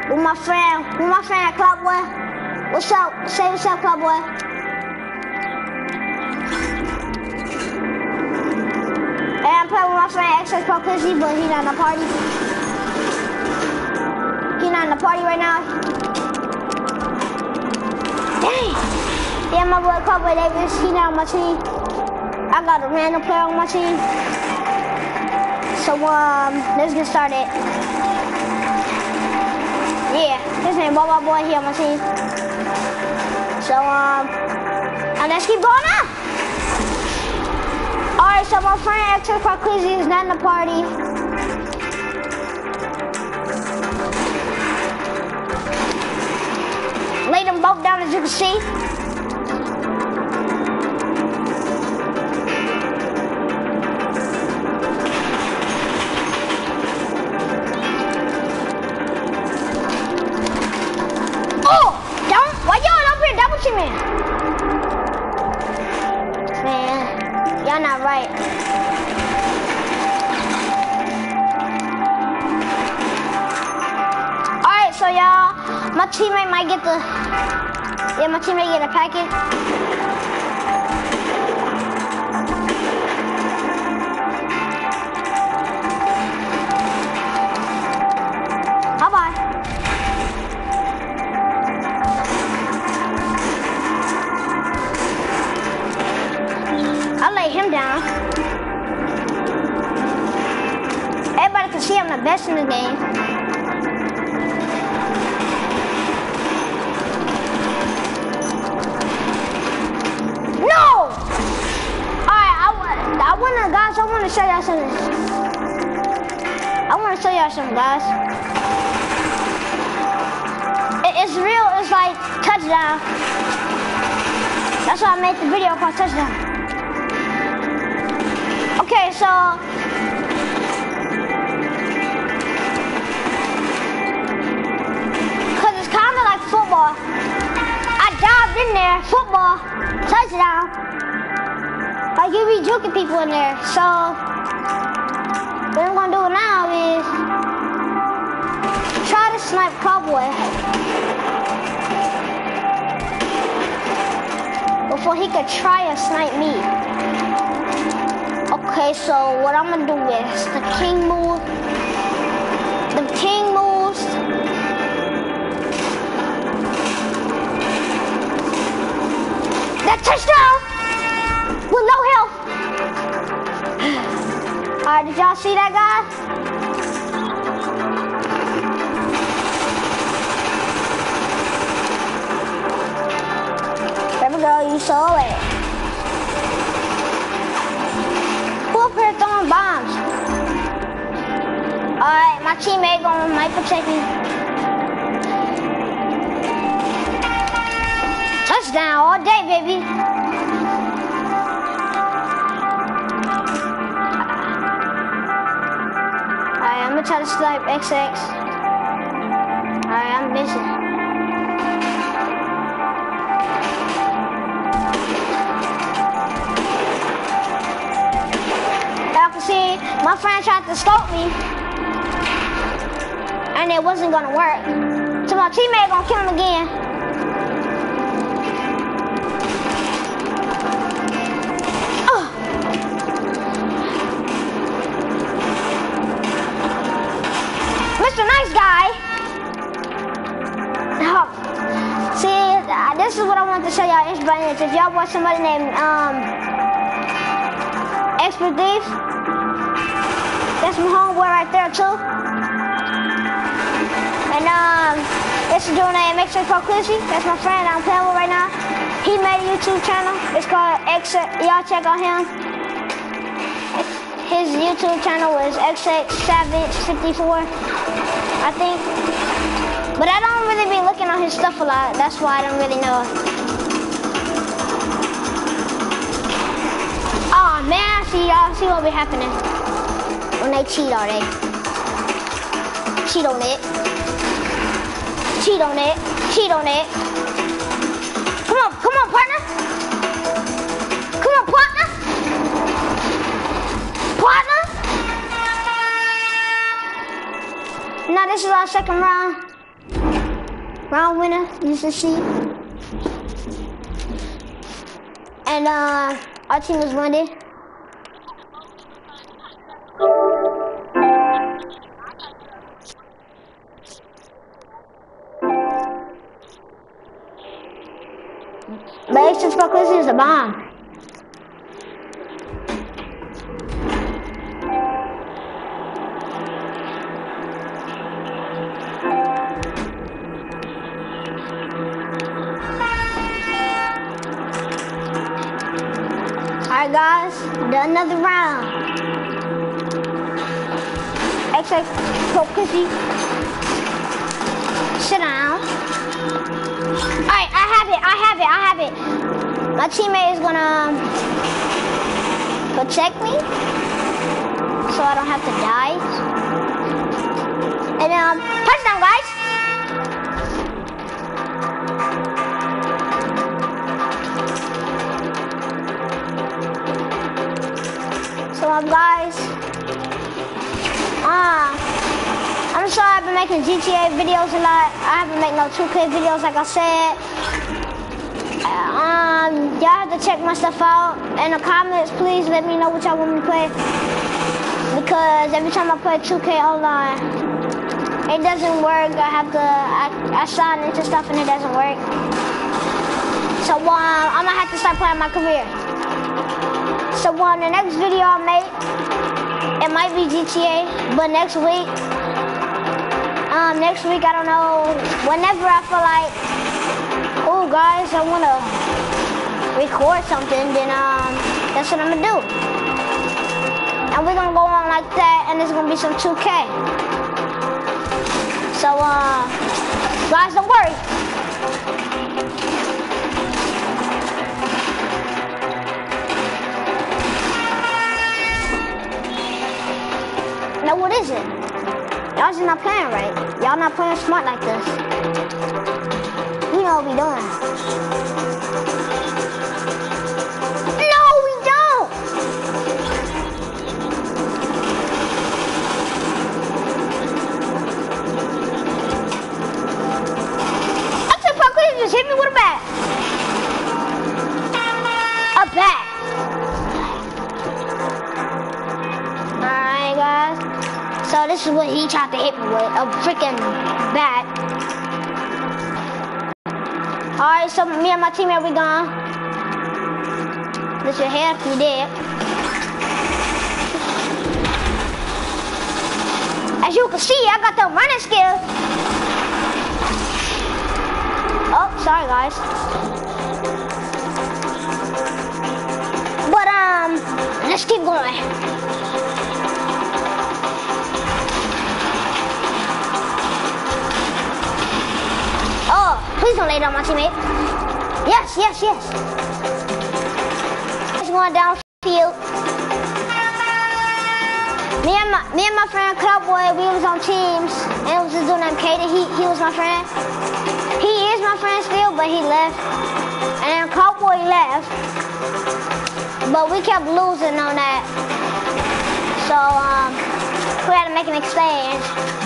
With my friend Clubboy. What's up? Say what's up, Clubboy. And I'm playing with my friend XX Pro Quizzy, but he's not in the party. He's not in the party right now. Dang! Yeah, my boy Clubboy Davis, he's not on my team. I got a random player on my team. So let's get started. Yeah, his name Baba Boy, he on my team. So and let's keep going on. Alright, so my friend XX Pro Quizzy is not in the party. Lay them both down as you can see. Man, y'all not right. Alright, so y'all, my teammate might get the, my teammate get a package. Bye-bye. I'll lay him down. Everybody can see I'm the best in the game. No! Alright, guys, I want to show y'all something. Guys. It's real, it's like touchdown. That's why I made the video called Touchdown. Okay, so cause it's kind of like football. I dived in there, football, touchdown. Like you be juking people in there. So what I'm gonna do now is try to snipe Cowboy before he could try to snipe me. Okay, so what I'm gonna do is the king move. The king moves. That touchdown with no health. Alright, did y'all see that, guys? Baby girl, you saw it. Throwing bombs. Alright, my teammate might protect me. Touchdown all day, baby. Alright, I'm gonna try to snipe XX. Alright, I'm missing. See, my friend tried to scope me, and it wasn't gonna work. So my teammate gonna kill him again. Oh. Mr. Nice Guy. Oh. See, this is what I want to show y'all. If y'all watch somebody named Expert Thief. That's my homeboy right there too. And this is doing a MX Pro Quizzy. That's my friend I'm playing with right now. He made a YouTube channel. It's called X. Y'all check out him. His YouTube channel was XX Savage 54, I think. But I don't really be looking on his stuff a lot. That's why I don't really know. Oh man, y'all see what be happening. When they cheat, are they? Cheat on it. Cheat on it. Cheat on it. Come on, partner. Come on, partner. Partner. Now this is our second round. Round winner, you should see. And our team was winning. But H6 Proclivity is a bomb. Alright guys, another round. X6 Proclivity. Sit down. Alright, I have it. My teammate is gonna protect me so I don't have to die. And touchdown, guys. So guys, I'm sorry I've been making GTA videos a lot. I haven't made no 2K videos like I said. Y'all have to check my stuff out. In the comments, please let me know what y'all want me to play. Because every time I play 2K online, it doesn't work. I sign into stuff and it doesn't work. So I'm gonna have to start playing my career. So the next video I make, it might be GTA, but next week I don't know, whenever I feel like, oh guys, I wanna record something, then that's what I'm gonna do. And we're gonna go on like that, and there's gonna be some 2K. So guys, don't worry. Now what is it? Y'all just not playing right. Y'all not playing smart like this. We know what we doing. No, we don't! I took my quiz, just hit me with a bat. A bat. Alright guys. So this is what he tried to hit me with, a freaking bat. Alright, so me and my teammate, we gone. This your hair if you did. As you can see, I got the running skills. Oh, sorry guys. But let's keep going. Oh, please don't lay down my teammate. Yes. It's going downfield. Me and my friend Cowboy, we was on teams, and it was just doing MK. He was my friend. He is my friend still, but he left. And then Cowboy left, but we kept losing on that. So we had to make an exchange.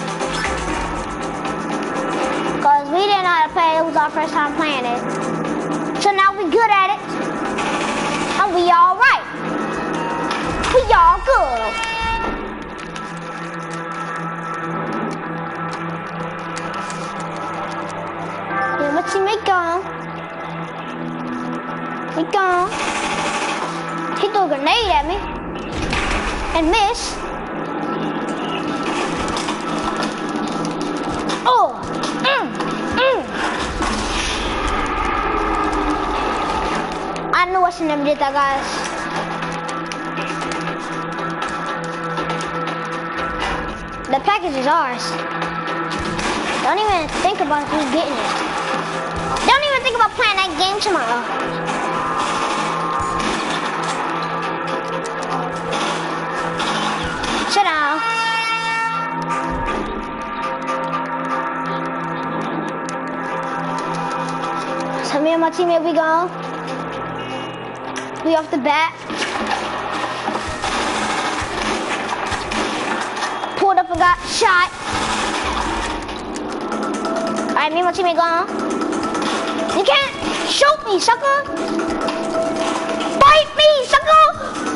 Because we didn't know how to play it. It was our first time playing it. So now we good at it. And we all right. We all good. Yeah, my teammate gone. He gone. He threw a grenade at me. And missed. Oh. I knew I shouldn't have did that, guys. The package is ours. Don't even think about who's getting it. Don't even think about playing that game tomorrow. Sit down. So me and my teammate, we gone. We off the bat. Pulled up and got shot. Alright, me and my teammate gone. You can't shoot me, sucker. Bite me, sucker.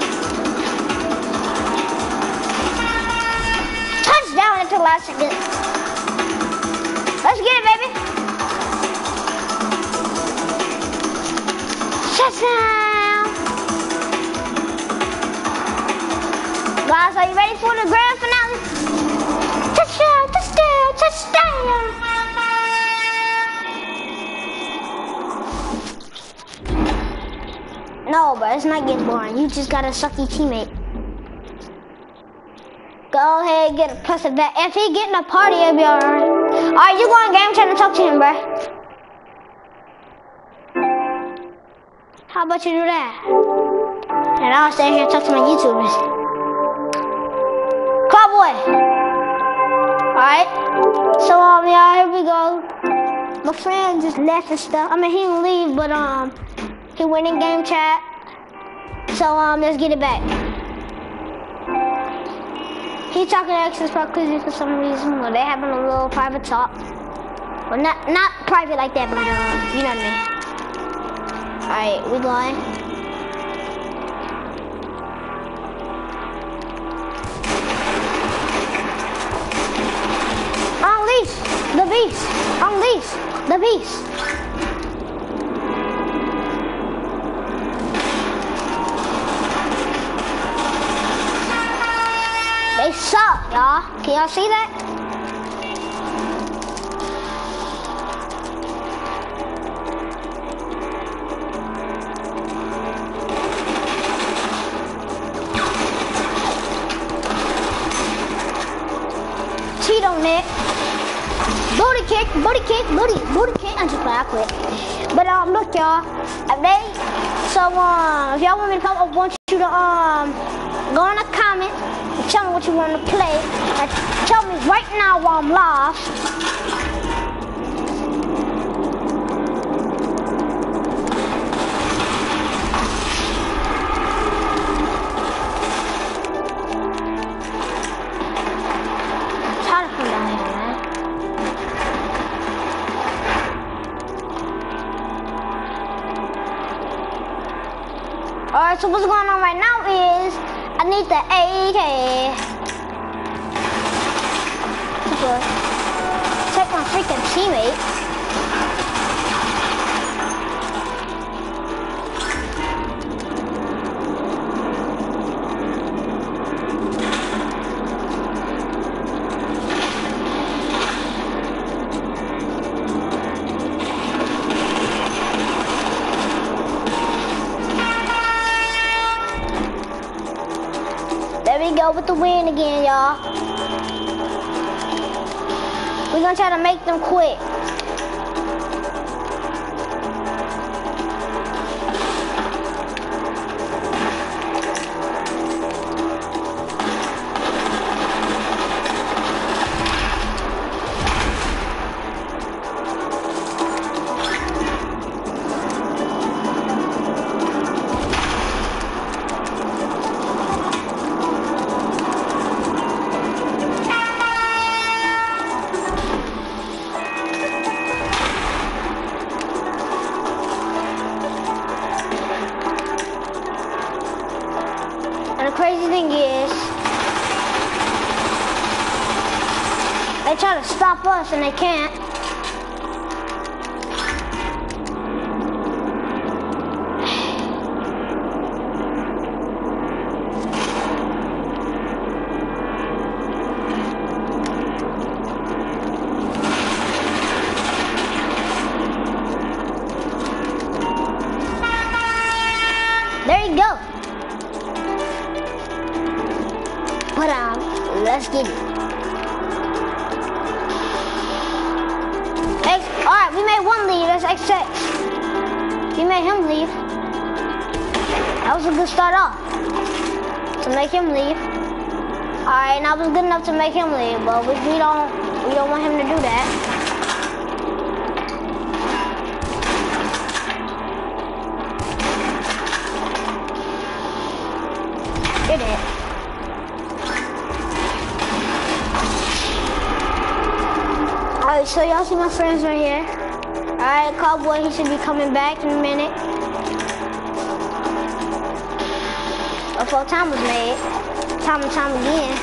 Touchdown until the last second. Let's get it, baby. Touchdown. Guys, are you ready for the grand finale? Touchdown, touchdown, touchdown. No, but it's not getting boring. You just got a sucky teammate. Go ahead, get a plus it back. If he get in a party, it'll be alright. Alright, you go on game chat and talk to him, bruh. How about you do that? And I'll stay here and talk to my YouTubers. Cowboy. Alright. So, yeah, here we go. My friend just left and stuff. I mean, he didn't leave, but, he went in game chat. So, let's get it back. He talking to Exodus Pro Crazy for some reason. Well, they having a little private talk. Well, not private like that, but, you know what I mean. Alright, we going. Unleash the beast. Unleash the beast. They suck, y'all. Can y'all see that? Cheat on it. Booty kick, booty kick, booty kick. I'm just playing, I quit. But look, y'all. If y'all want me to come, I want you to go in the comments and tell me what you want to play. And tell me right now while I'm live. Try to come down here, man. Alright, so what's going on right now is I need the AK. Check my freaking teammate. There we go with the win again, y'all. We're gonna try to make them quit. And the crazy thing is, they try to stop us and they can't. There you go. But let's get it. Alright, we made one leave. That's XX. We made him leave. That was a good start off. To make him leave. Alright, and that was good enough to make him leave, but we don't want him to do that. Get it. Alright, so y'all see my friends right here. Alright, Cowboy, he should be coming back in a minute. Before time was made. Time and time again.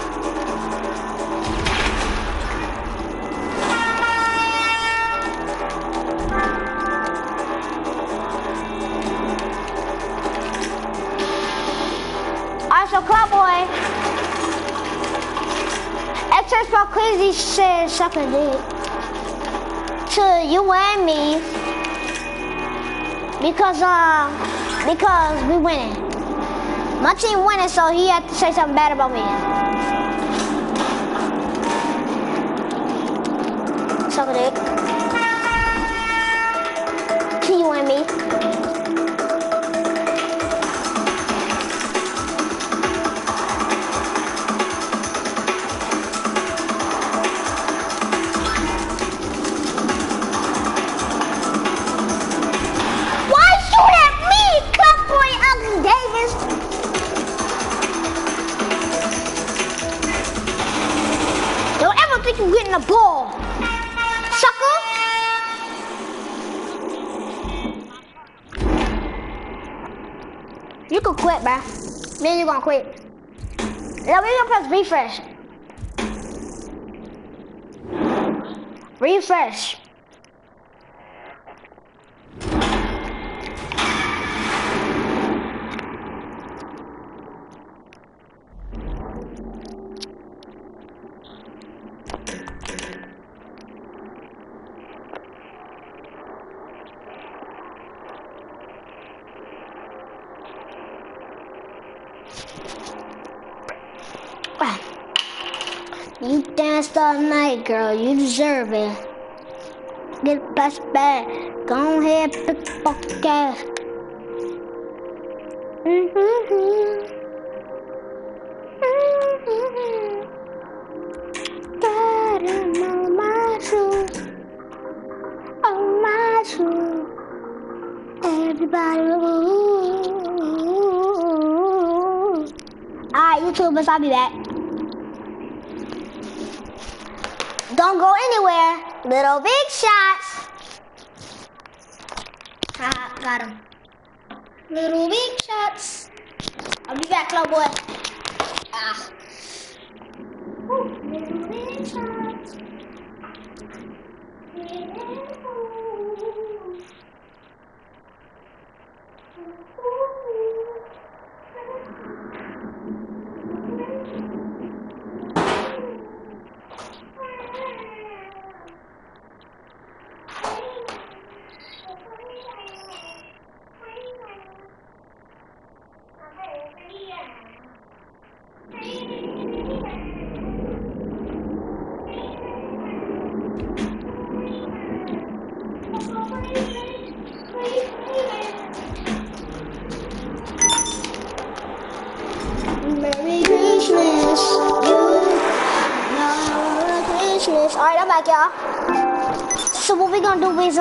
Alright, so Cowboy. Extra Spell Crazy said something to you and me because we winning. My team winning, so he had to say something bad about me. Suck a dick. To you and me. You getting the ball, sucker. You could quit, bruh. Then you gonna quit. Now we're gonna press refresh. Refresh. You danced all night, girl. You deserve it. Get a plastic bag. Go ahead, pick the fucking gas. Got him on my shoes. On my shoes. Everybody, ooh. Alright, YouTubers, I'll be back. Don't go anywhere. Little big shots. Ah, got him. Little big shots. I'll be back, little boy. Ah. Little big shots. Merry Christmas, Merry Christmas. Alright, I'm back, y'all. So what we gonna do is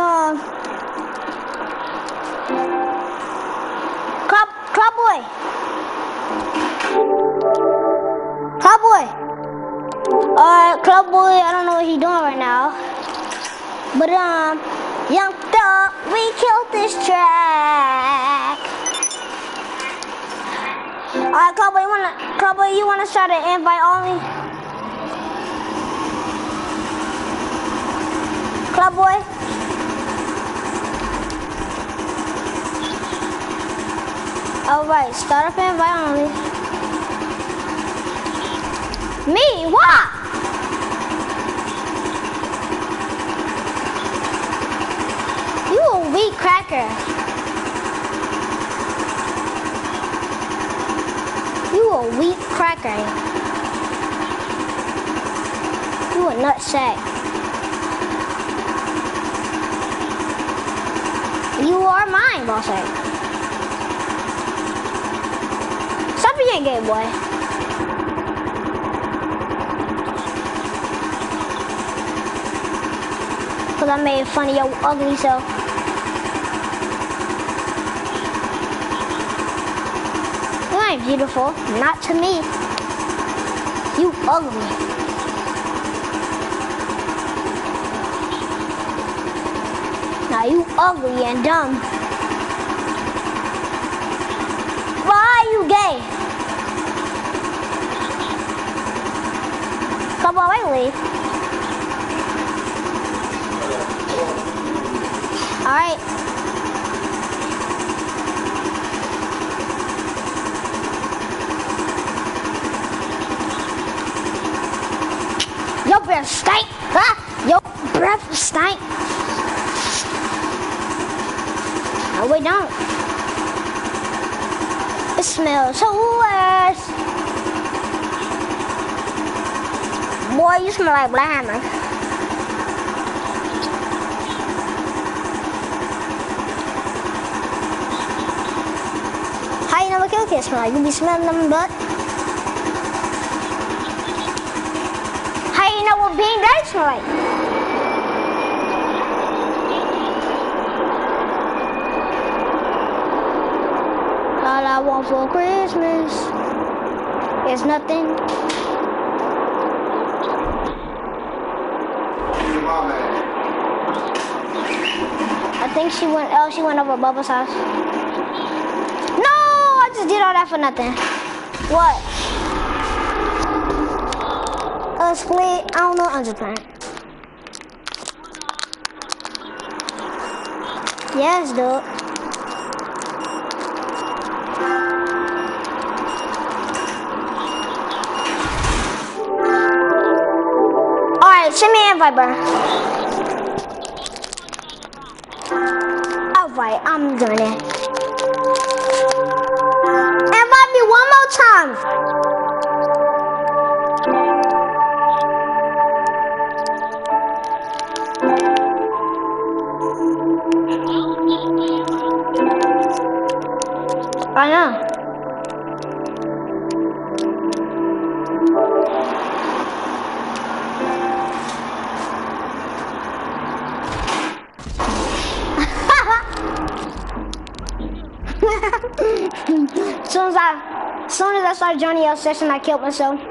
Cowboy. Cowboy, I don't know what he's doing right now. But Young Thug, we killed this track. Alright, Cowboy, you wanna start an invite only? Cowboy? Alright, start up an invite only. Me? What? You a weak cracker. You a weak cracker. You a nutsack. You are mine, bossy. Stop being gay, boy. Cause I made fun of your ugly self. You ain't beautiful, not to me. You ugly. Nah, you ugly and dumb. Why are you gay? Come on, wait, leave. Alright. Your breath stink. Huh? Your breath stink. No, we don't. It smells so worse. Boy, you smell like Black Hammer. How you know what kill kids smell like? You be smelling them butt? How you know what being dirty smell like? All I want for Christmas is nothing. I think she went over Bubba's house. No, I just did all that for nothing. What? A split? I don't know, I'm just playing. Yes, dude. Alright, send me an invite, bro. Alright, I'm doing it. Invite me one more time. I know. As soon as I started joining your session, I killed myself.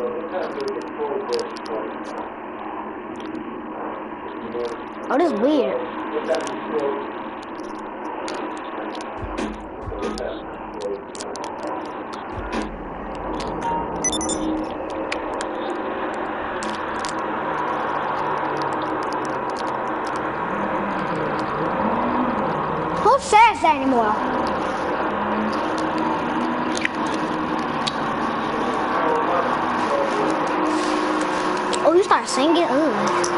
Oh, this is weird. Who says that anymore? Oh, you start singing? Ooh.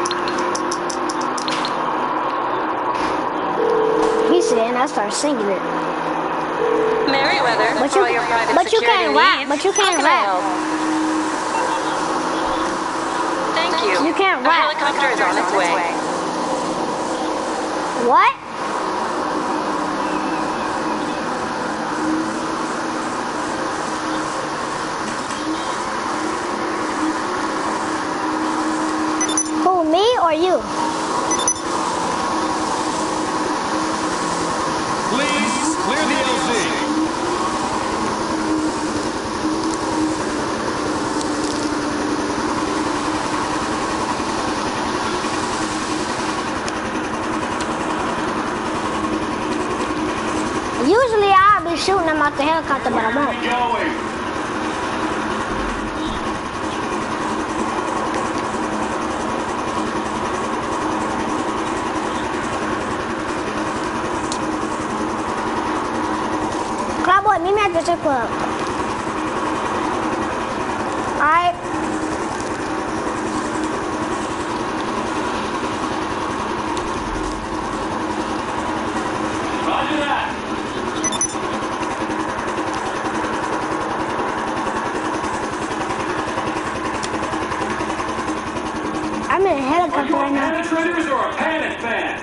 He said, and I start singing it. Merryweather, But for all your private you security can't rap. needs, But you can't how can I rap. help? Thank you. You can't A rap. helicopter is on its way. What? Who, me or you? Please clear the LZ. Usually I'll be shooting them out the helicopter, but I won't. Going. Cloudboy, meet me at the strip club. Alright. Roger that. I'm in a Are helicopter you right now. penetrators or a panic fan?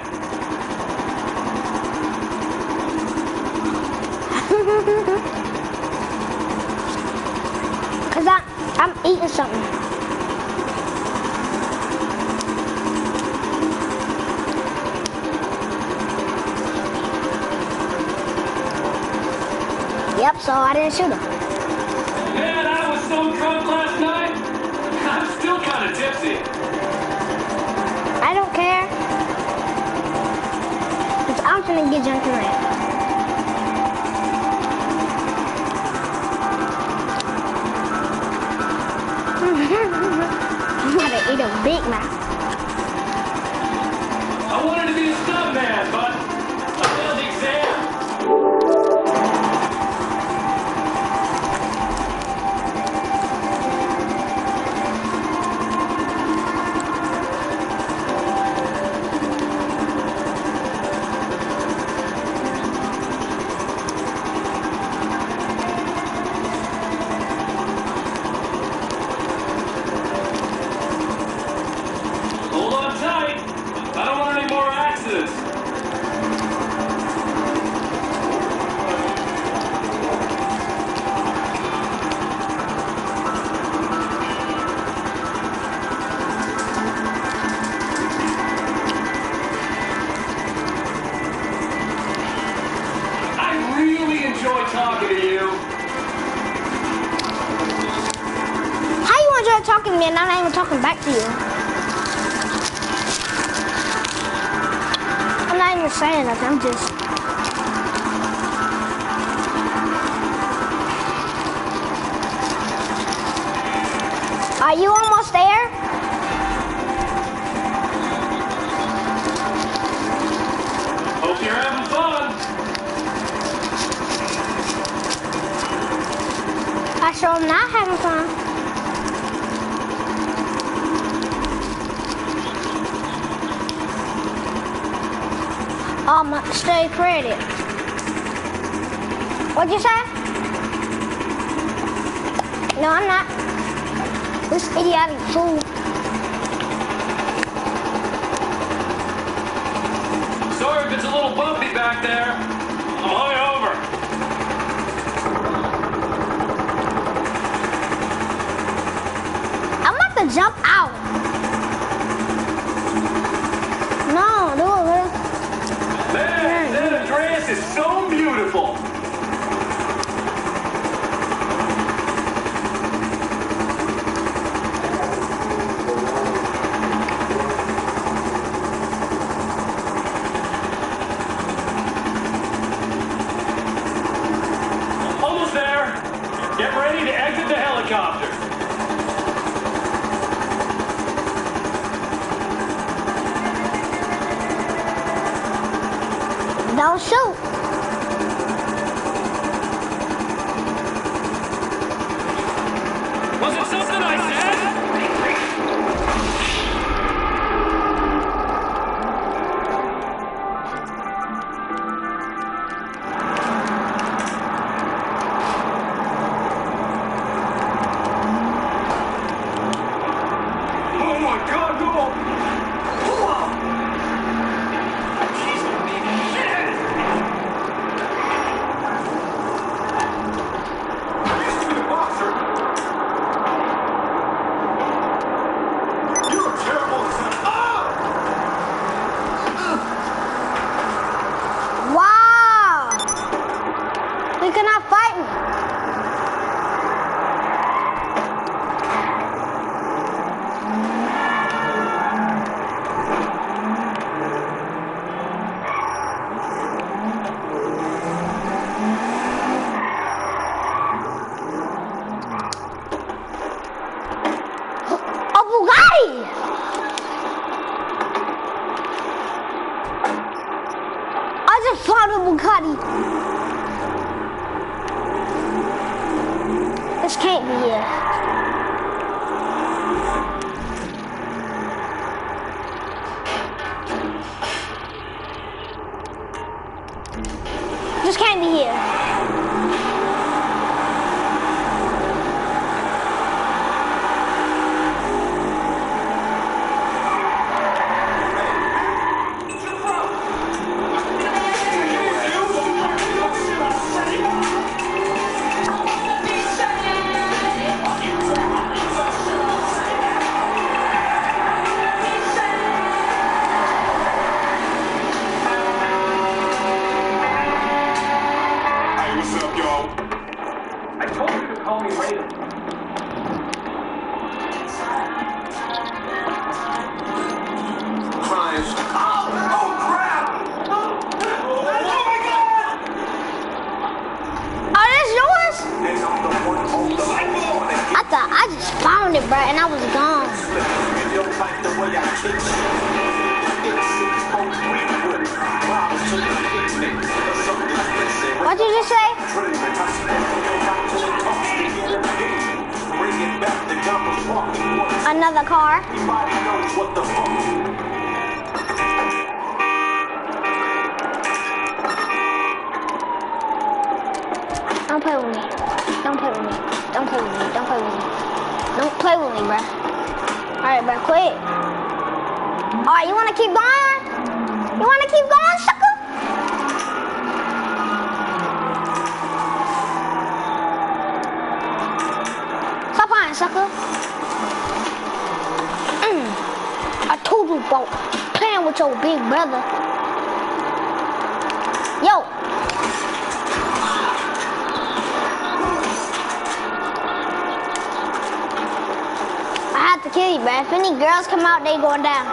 Cause I'm eating something. Yep, so I didn't shoot him. Man, I was so drunk last night. I'm still kind of tipsy. I don't care. finna get jumped around. I'm about to eat a Big Mac. I wanted to be a stuntman, but I failed the exam. Hold on tight. I don't want any more accidents. I really enjoy talking to you. How you want to try talking to me and I'm not even talking back to you? I'm not even saying nothing, I'm just... Are you almost there? Hope you're having fun. I sure am not having fun. Stay credit. What'd you say? No, I'm not. This idiotic fool. Sorry if it's a little bumpy back there. I'm hungover. I'm about to jump out. No, do it, man. Man, San Andreas is so beautiful. Almost there. Get ready to exit the helicopter. Don't shoot. Was it something I said? Oh my God, no! Wow. You cannot fight me. A Bugatti! I just found a Bugatti. This can't be it. This can't be here. Alright, and I was gone. What did you say? Another car. Don't play with me. Don't play with me. Don't play with me. Don't play with me. Don't play with me, bruh. Alright, bruh, quit. Alright, you wanna keep going? You wanna keep going, sucker? Stop playing, sucker. I told you about playing with your big brother. Yo. To kill you, man. If any girls come out, they going down.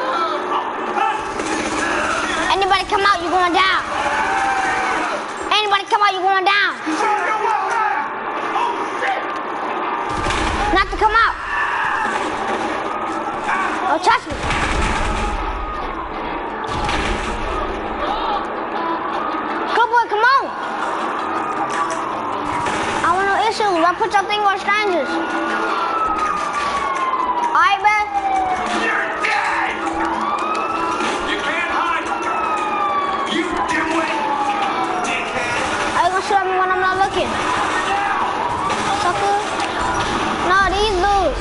Anybody come out, you going down. Anybody come out, you going down. Not to come out. Don't touch me. Good boy, come on. I want no issues. I put your thing on strangers. Alright, man. You're dead! You can't hide! You dimwit! Dickhead! Are you gonna shoot at me when I'm not looking? Sucker? No, these dudes.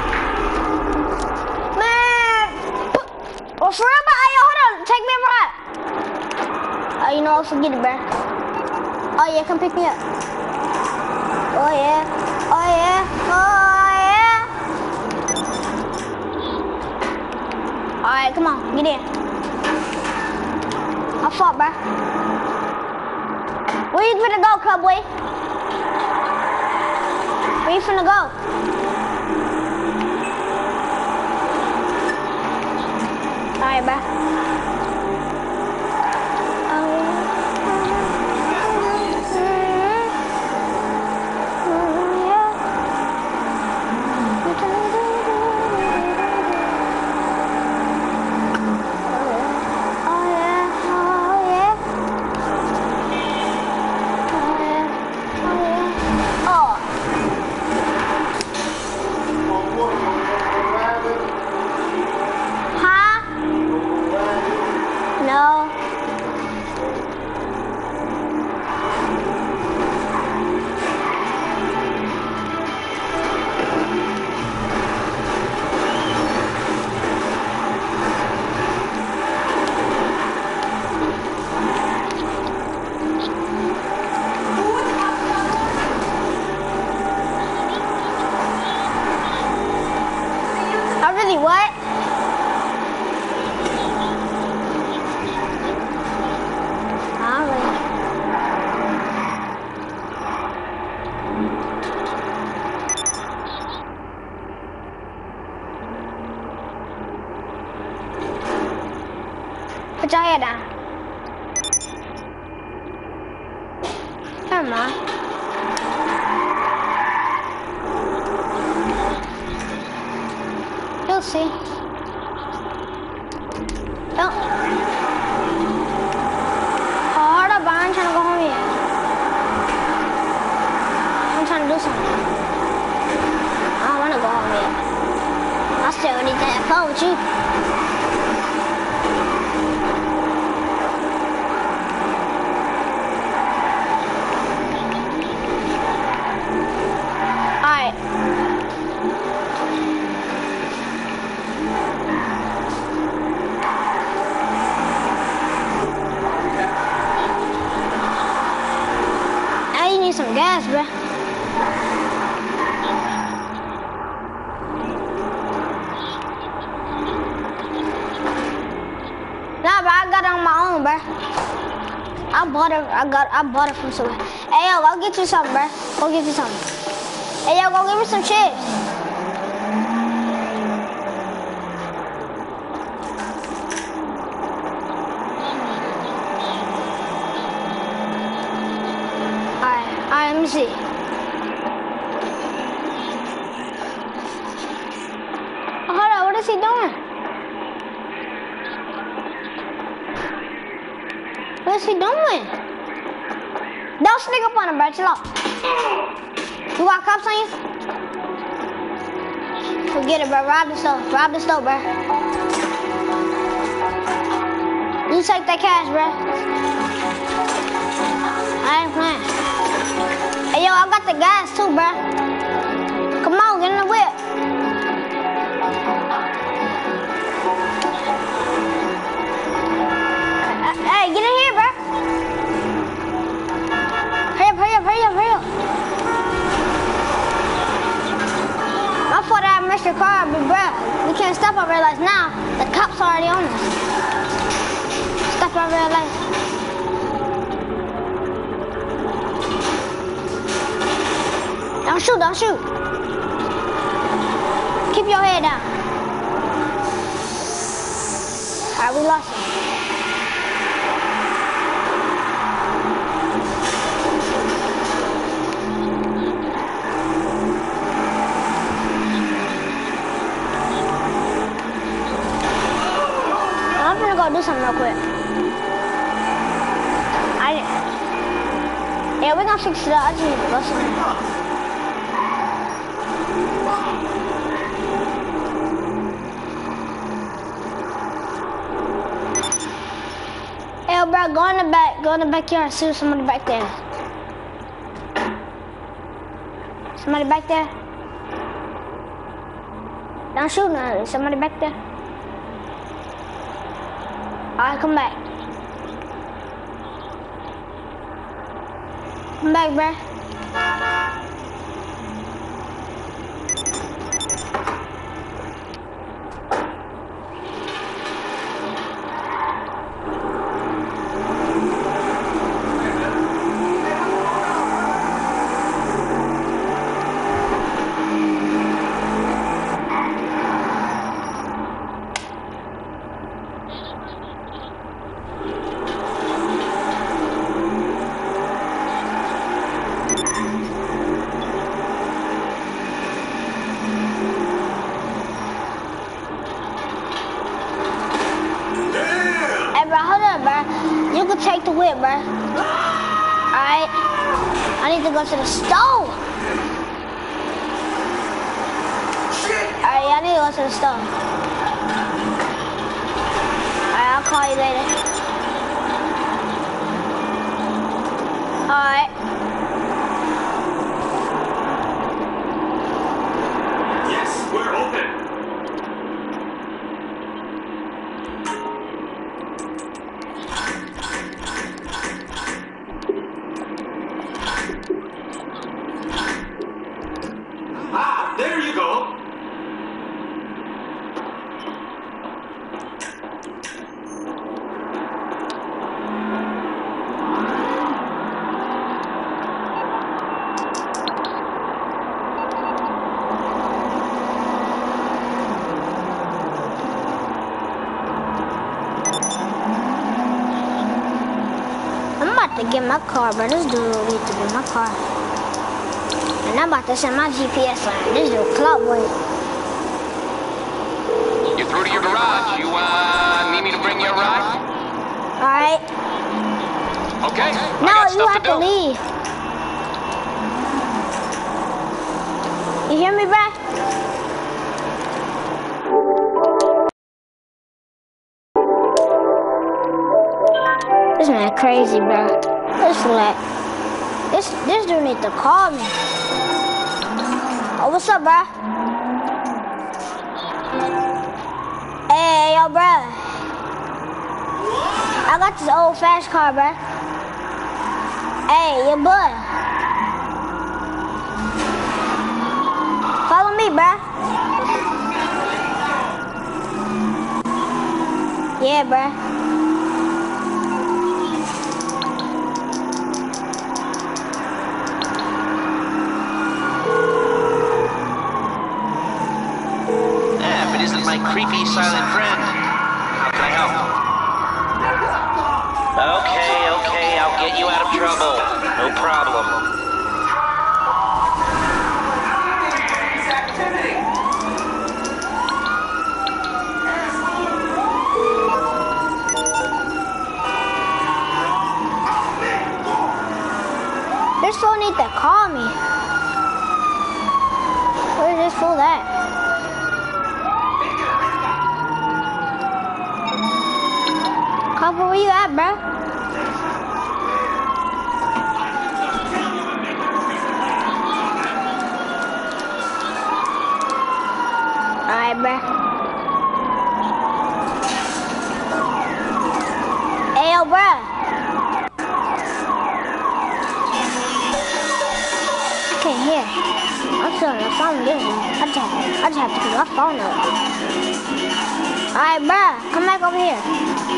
Man! Oh, for real, man? Hey, hold on. Take me a ride. Oh, you know, I'll forget it, man. Oh, yeah, come pick me up. Oh, yeah. Oh, yeah. Oh, alright, come on, get in. I fought, bruh. Where you finna go, cowboy? Where you finna go? Alright, bruh. What? Alright. Put your head down. Come on. You'll see. Don't. Hold up, I'm trying to go home yet. I'm trying to do something. I don't want to go home yet. I still need to have fun with you. Alright. Some gas, bruh. Nah, but I got it on my own, bruh. I bought it from somewhere. Hey, yo, go get you something, bruh. Go get you something. Hey, yo, go give me some chips. Alright, let me see. What is he doing? Don't sneak up on him, bro. Chill out. You got cops on you? Forget it, bro. Rob the store. Rob the store, bro. You take that cash, bro. I ain't playing. Hey, yo, I got the gas too, bro. Come on, get in the whip. Hey, get in here, bro. Hurry up, hurry up, hurry up, hurry up. My fault I missed your car, but bro, we can't stop at red lights now. The cops are already on us. Stop at red lights. Don't shoot, don't shoot. Keep your head down. All right, we lost him. I'm gonna go do something real quick. Yeah, we're gonna fix it up. I just need to go somewhere. Hey, bro, go in the back. Go in the backyard. See if somebody back there. Somebody back there? Don't shoot no. Is somebody back there? Alright, come back. Come back, bruh. You can take the whip, bro. Alright. I need to go to the stove. Alright, I need to go to the stove. Alright, I'll call you later. Alright. Yes, we're open. There you go. I'm about to get my car, bro. This dude needs to get my car. And I'm about to send my GPS line. This dude clout boy. You're through to your garage. You need me to bring you a ride? Alright. Okay. No, I got you stuff have to to do. leave. You hear me, bruh? This man crazy, bro. This dude need to call me. Oh, what's up, bro? Hey, yo, bro. I got this old fast car, bro. Hey, your boy. Follow me, bro. Yeah, bro. My creepy silent friend. How can I help? Okay, I'll get you out of trouble. No problem. motherfucker, where you at, bro? Alright, bro. Hey, yo, bro. I can't hear. I'm turning the phone listening. I just have to put my phone up. Alright, bro. Come back over here.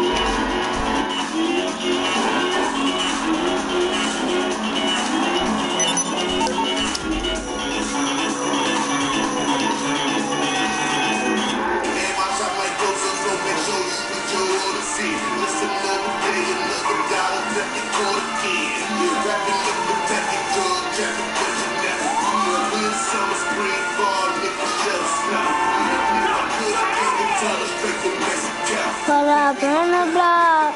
Pull up on the block.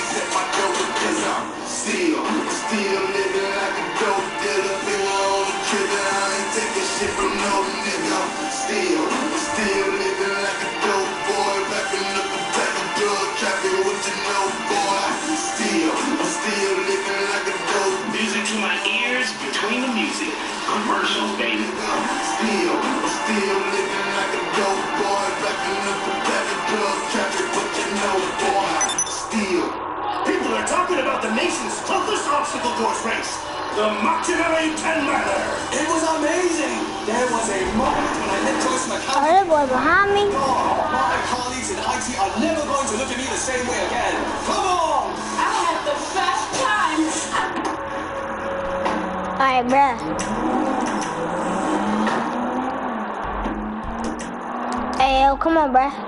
Still living like a dope dealer, finger on the trigger. I ain't taking shit from no nigga. Still living like a dope boy, wrapping up the back of drug traffic. What you know, boy? I'm still living like a dope. Music to my ears, between the music. Commercials, baby. I'm still living like a dope boy, wrapping up the back of drug traffic. What you know, boy? Still. People are talking about the nation's toughest obstacle course race, the Machinery 10 Ladder. It was amazing. There was a moment when I met Joyce Oh, McCallum. that boy behind me. Oh, my colleagues in IT are never going to look at me the same way again. Come on! I had the best time. Alright, bruh. Hey, yo, come on, bruh.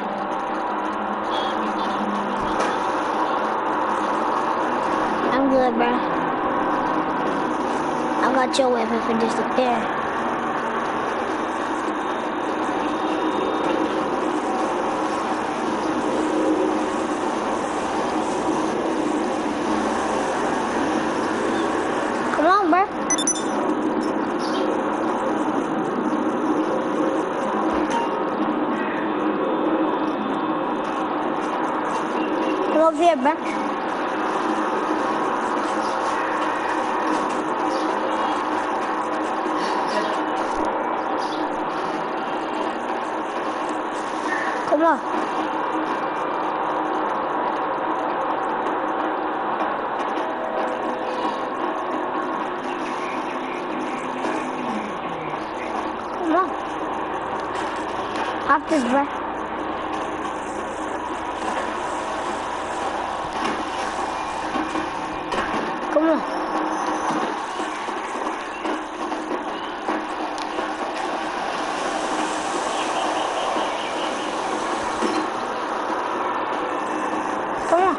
I'm good, bruh. I got your weapon for disappear. Come on, bruh. Come over here, bruh. Come on. Come on. Hop this, bruh. Come on. Come on.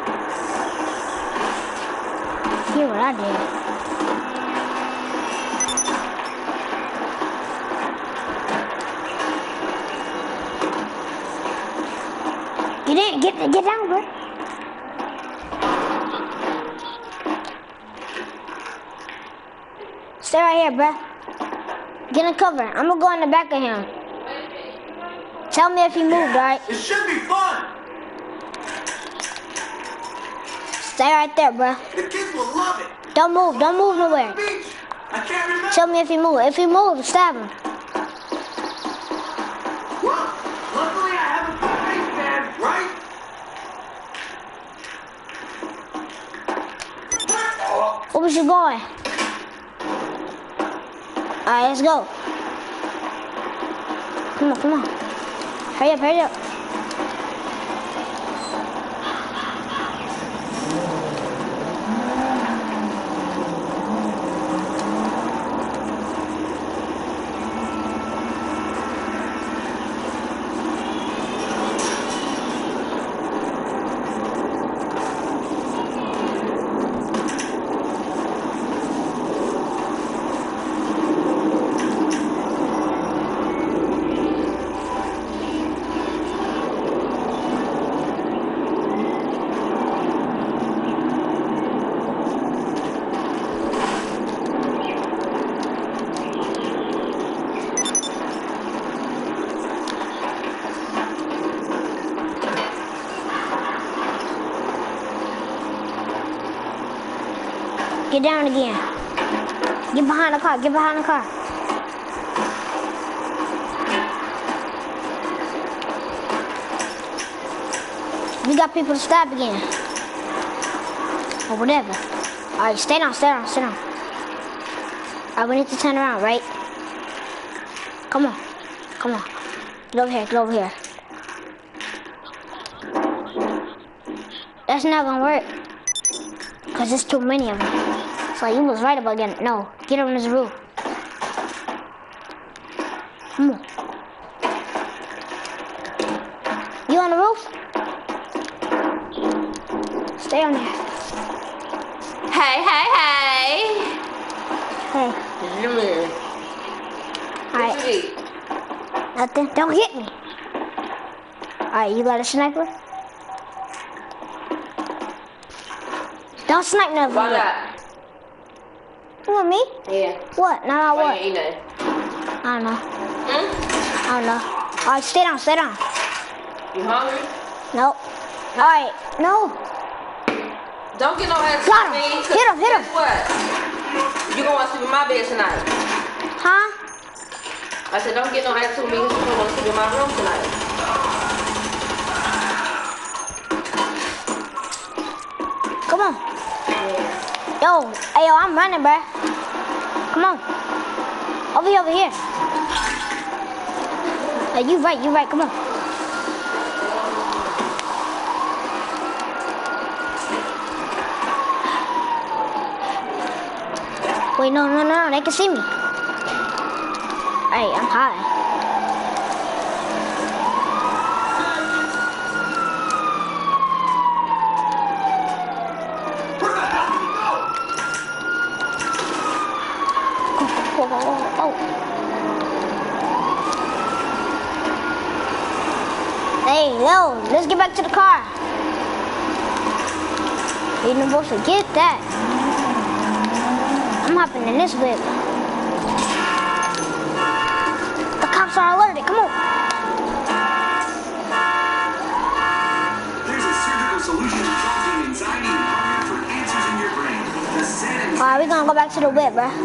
Hear what I did. Get down, bro. Stay right here, bro. Get in cover. I'm gonna go in the back of him. Tell me if he moved, alright? It should be fun. Stay right there, bro. The kids will love it. Don't move nowhere. Beach. I can't remember. Tell me if he moved. If he moved, stab him. Well, luckily I have a good face, man, right? Where was you going? Alright, let's go. Come on. Hurry up. Get down again. Get behind the car. Get behind the car. We got people to stab again. Or whatever. Alright, stay down, stay down, stay down. Alright, we need to turn around, right? Come on. Come on. Get over here, get over here. That's not gonna work. Because there's too many of them. So you was right about getting, no, get on this roof. Come on. You on the roof? Stay on there. Hey, hey, hey. Hey. Come here. Alright. What you need? Nothing. Don't hit me. Alright, you got a sniper? Don't snipe nothing. Why not? You want me? Yeah. What? No, no, Why what? you ain't nothing? I don't know. Hmm? I don't know. Alright, stay down, stay down. You hungry? Nope. Alright, no. Don't get no ass Got him. me. Hit him, hit him. Guess what? You gonna sleep in my bed tonight. Huh? I said, don't get no ass with me. You gonna sleep in my room tonight. Come on. Yo, hey, yo, I'm running, bruh. Come on. Over here, over here. Hey, you right, come on. Wait, no, they can see me. Hey, I'm high. Oh. Hey, yo, let's get back to the car. You're not supposed to get that. I'm hopping in this whip. The cops are alerted. Come on. There's a surgical solution to causing anxiety and hunger for cancers in your brain. The Xanax. Alright, we're gonna go back to the whip, bruh.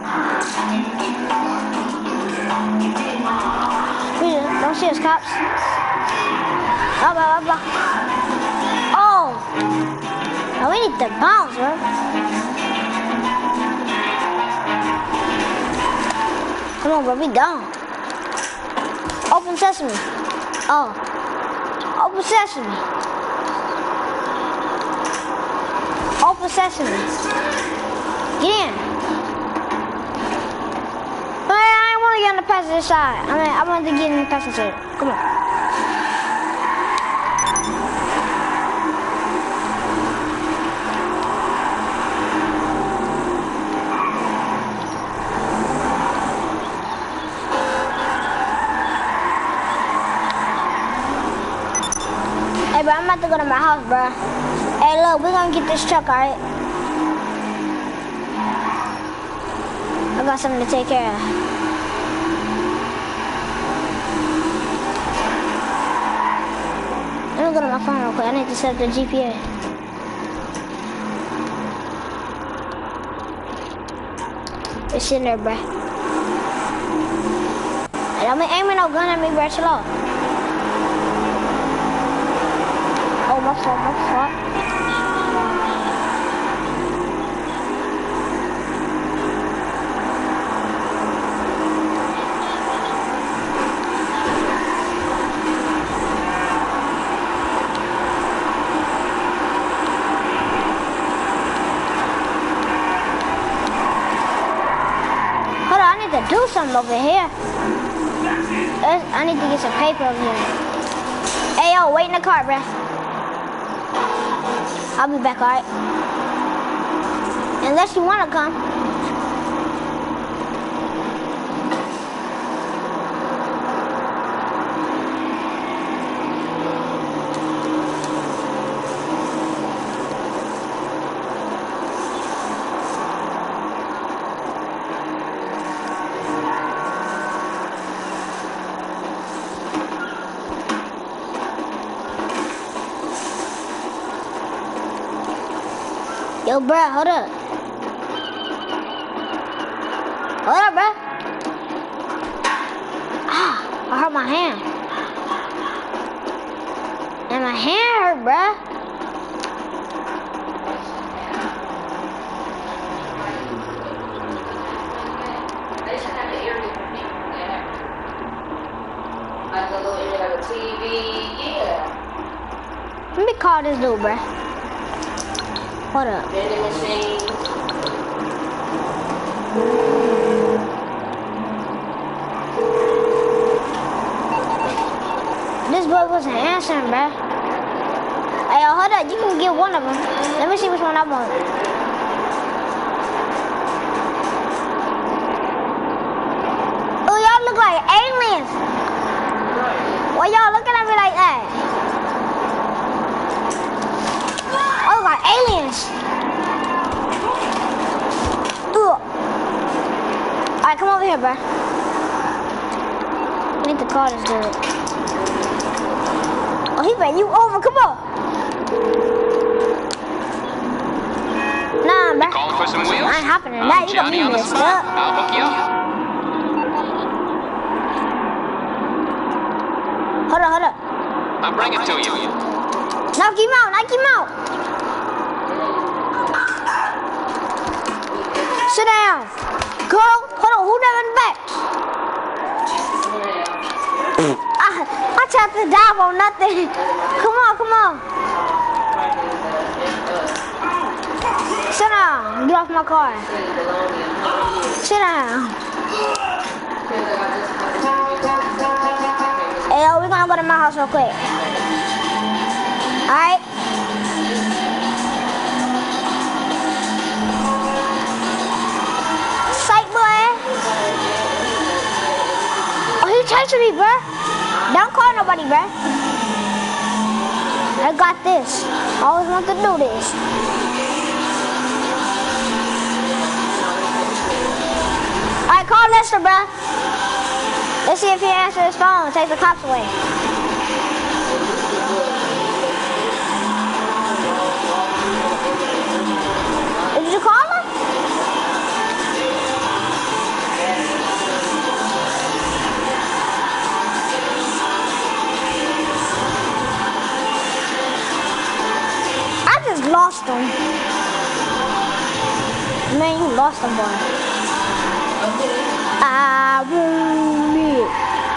Don't see us, cops. Blah. Oh! Now we need to bounce, bro. Come on, bro, we done. Open sesame. Oh. Open sesame. Open sesame. Get in. I want to get on the passenger side. I want to get in the passenger. Come on. Hey, bro, I'm about to go to my house, bro. Hey, look, we're gonna get this truck, alright? I got something to take care of. Let me go to my phone real quick. I need to set up the GPA. It's in there, bruh. Hey, don't be aiming no gun at me, bruh. Chill out. Oh, my fault. Hold on, I need to do something over here. I need to get some paper over here. Hey, yo, wait in the car, bruh. I'll be back, alright? Unless you want to come. Yo, bruh, hold up. Hold up, bruh. Ah, I hurt my hand. And my hand hurt, bruh. Like a little area like a TV, yeah. Let me call this dude, bruh. Hold up. Vending machine. This boy wasn't answering, bruh. Hey, yo, hold up. You can get one of them. Let me see which one I want. Oh, y'all look like aliens. Why y'all looking at me like that? I look like aliens. Ugh. Alright, come over here, bruh. I need to call this dude. Oh, he ran you over. Come on. Nah, bruh. Calling for some wheels? I ain't hopping in that. You got Johnny me on the messed spot. up. I'll hook you up. Hold up, hold up. I'll bring it to you. Knock him out, knock him out. Sit down. Go. Hold on, who never in the back? I tried to dive on nothing. Come on, come on. Sit down. Get off my car. Sit down. Hey, yo, we're gonna go to my house real quick. Alright? Psych, boy. Oh, he chasing me, bruh. Don't call nobody, bruh. I got this. I always want to do this. Alright, call Lester, bruh. Let's see if he answers his phone. Take the cops away. Did you call him? I just lost him. Man, you lost him, boy. I want it.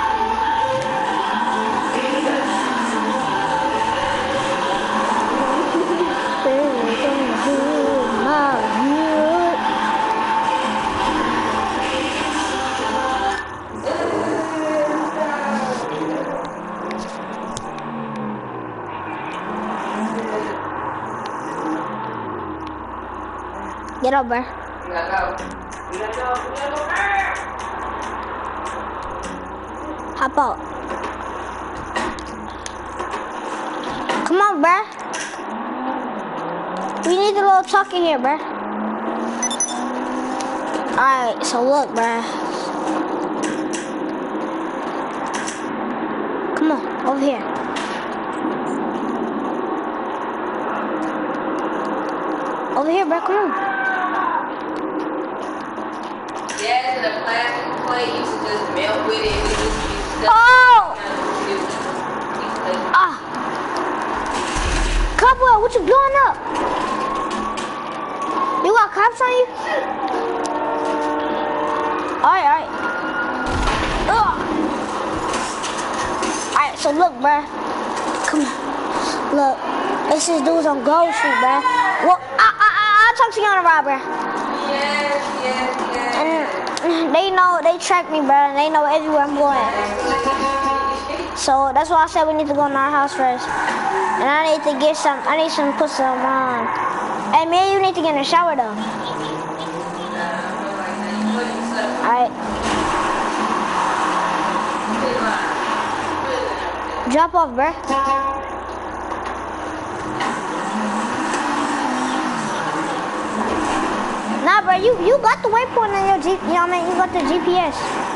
Get up, bro. Hop out. Come on, bruh. We need a little talk in here, bruh. Alright, so look, bruh. Come on, over here. Over here, bruh, come on. Yeah, in a plastic plate, you should just melt with it. Oh! Ah! Cowboy, what you blowing up? You got cops on you? Alright. Alright, so look, bruh. Come on. Look, this is dudes on Gold Street, bruh. Well, I'll talk to you on the ride, bruh. Yes. And they track me, bruh, and they know everywhere I'm going. So that's why I said we need to go in our house first. And I need to put some on. Hey, man, you need to get in the shower, though. Alright. Drop off, bruh. Nah, bro, you got the waypoint on your you know what I mean? You got the GPS.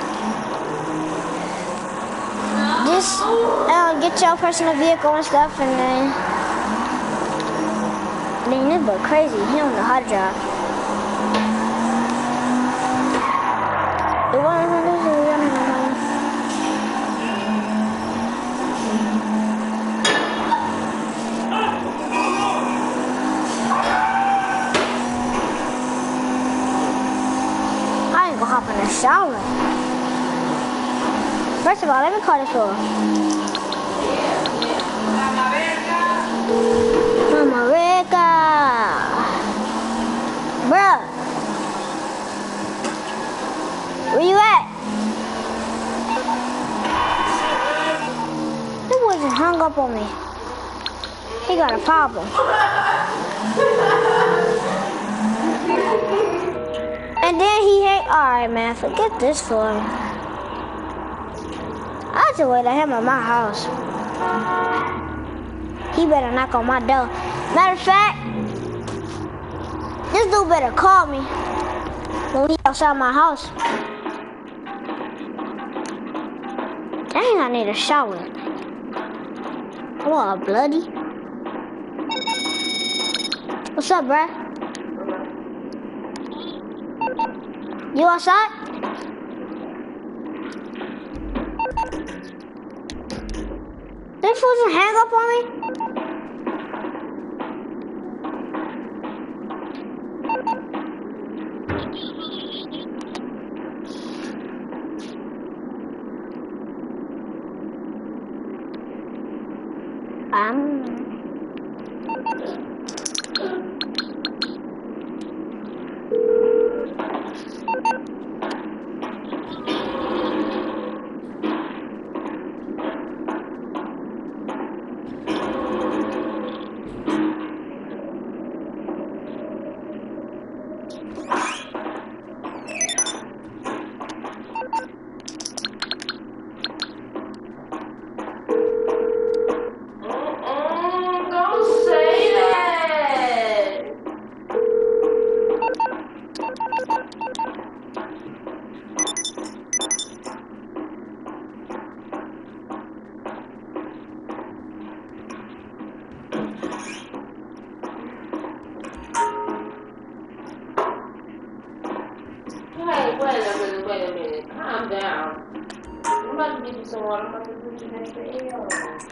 Just get your personal vehicle and stuff, and then this boy crazy. He don't know how to drive. I ain't gonna hop in the shower. First of all, let me call this girl. Mama Rica. Bruh. Where you at? This boy just hung up on me. He got a problem. And then he hate. Alright, man, forget this for him. I just wait at him at my house. He better knock on my door. Matter of fact, this dude better call me when he outside my house. Dang, I need a shower. I'm all bloody. What's up, bruh? You outside? They supposed to hang up on me? Wait a minute. Calm down. I'm about to give you some water. I'm about to put you next to L.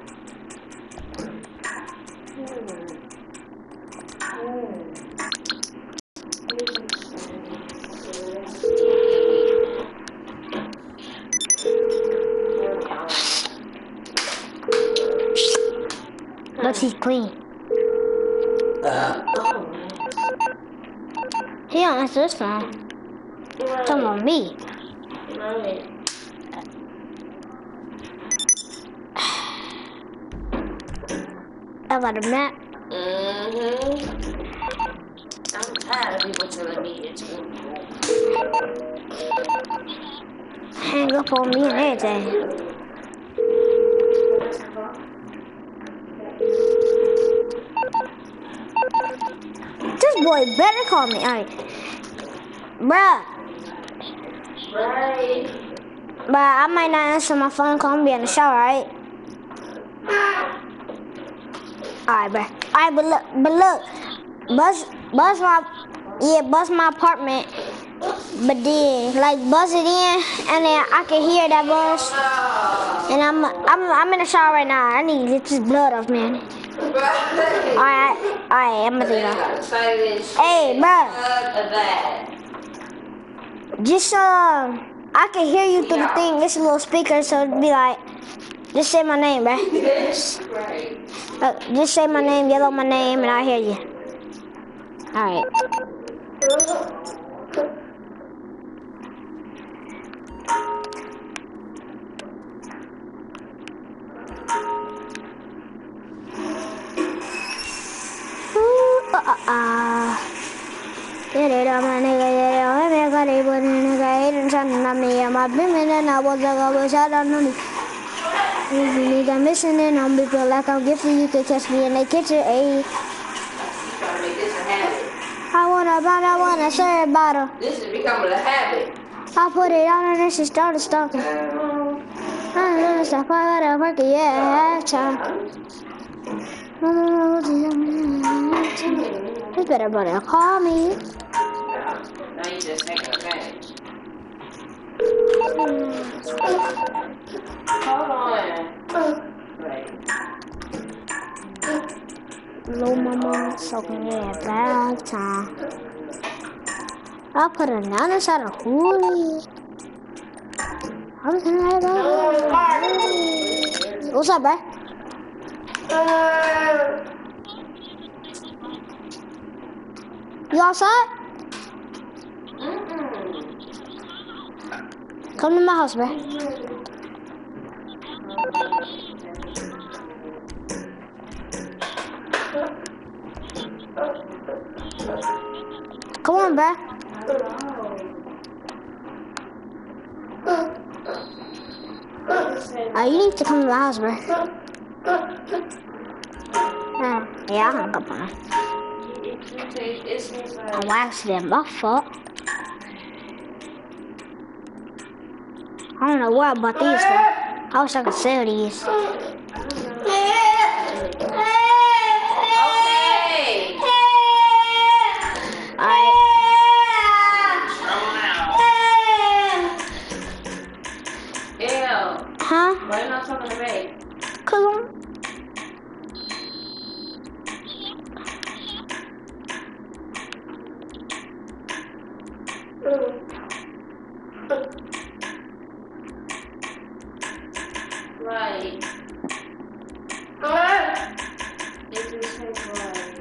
Look, he's clean. He don't answer this phone. Talking about me. I got a map. I'm tired of people telling me it's hang up on me and everything. This boy better call me. Alright. Bruh. Right. But I might not answer my phone call. I'm be in the shower, right? Alright, bruh. Alright, but look. Bust my apartment. But then, like, buzz it in, and then I can hear that buzz. And I'm in the shower right now. I need to get this blood off, man. Alright, I'm gonna do that. Hey, bro. Just I can hear you through the thing. It's a little speaker, so it'd be like, just say my name, bro. Just say my name, yell out my name, and I'll hear you. Alright. I'm missing and I'm feel like I'm gifted. You can catch me in the kitchen. Ayy. I wanna serve bottle. This is becoming a habit. I put it on and then she started stalking. I'm gonna stop. I gotta work it, yeah, child. You better call me. Now you just taking advantage. Hold on. Right. Little mama soaking in bad time. I put another inside a hoodie. I'm gonna go. What's up, bro? You outside? Come to my house, bro. Come on, bro. You need to come to my house, bro. Yeah, I'm gonna come on. Oh, accident, my fault. I don't know what about these, bro. I wish I could sell these. Alright. Huh? Why are you not talking to me? Cause Right. It just takes like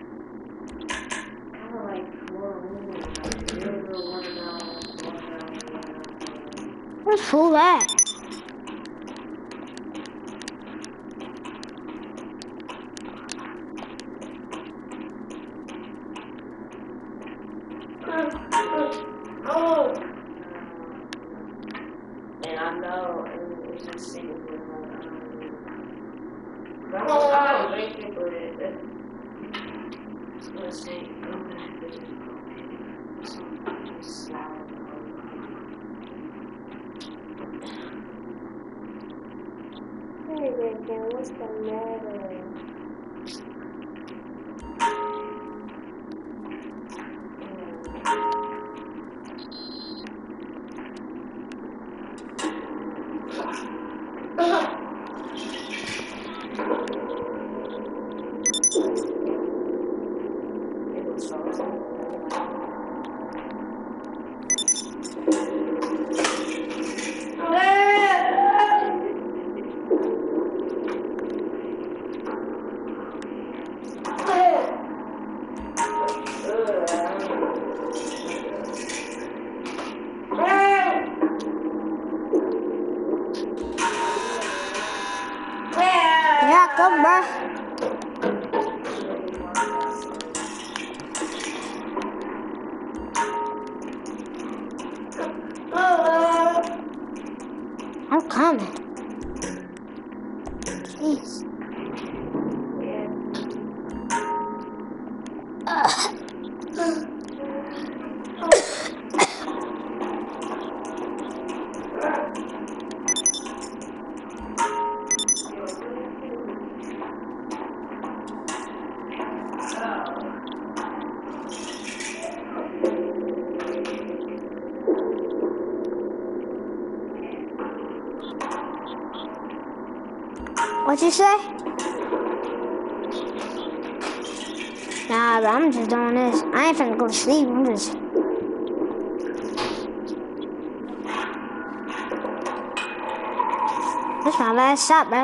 kind of like 4 minutes. where's full at? And I know it's just sitting there. I'm drinking, but it's gonna say, I'm gonna have to slide. Hey, Lincoln, what's the matter? Yeah, come, bro. I'm coming. Jeez. What you say? Nah, but I'm just doing this. I ain't finna go to sleep. I'm just. That's my last shot, bro.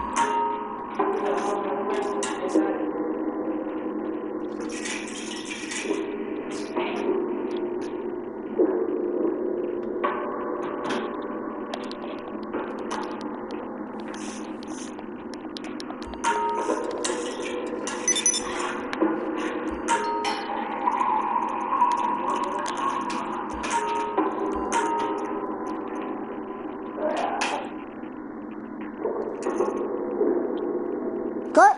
Good.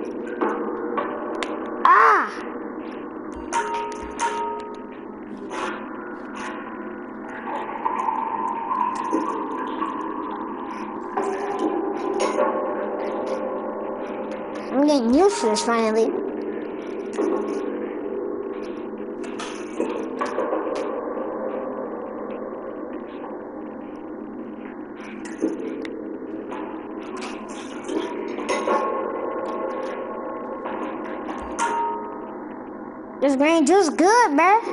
Ah! I'm getting used to this finally. This green juice good, bruh.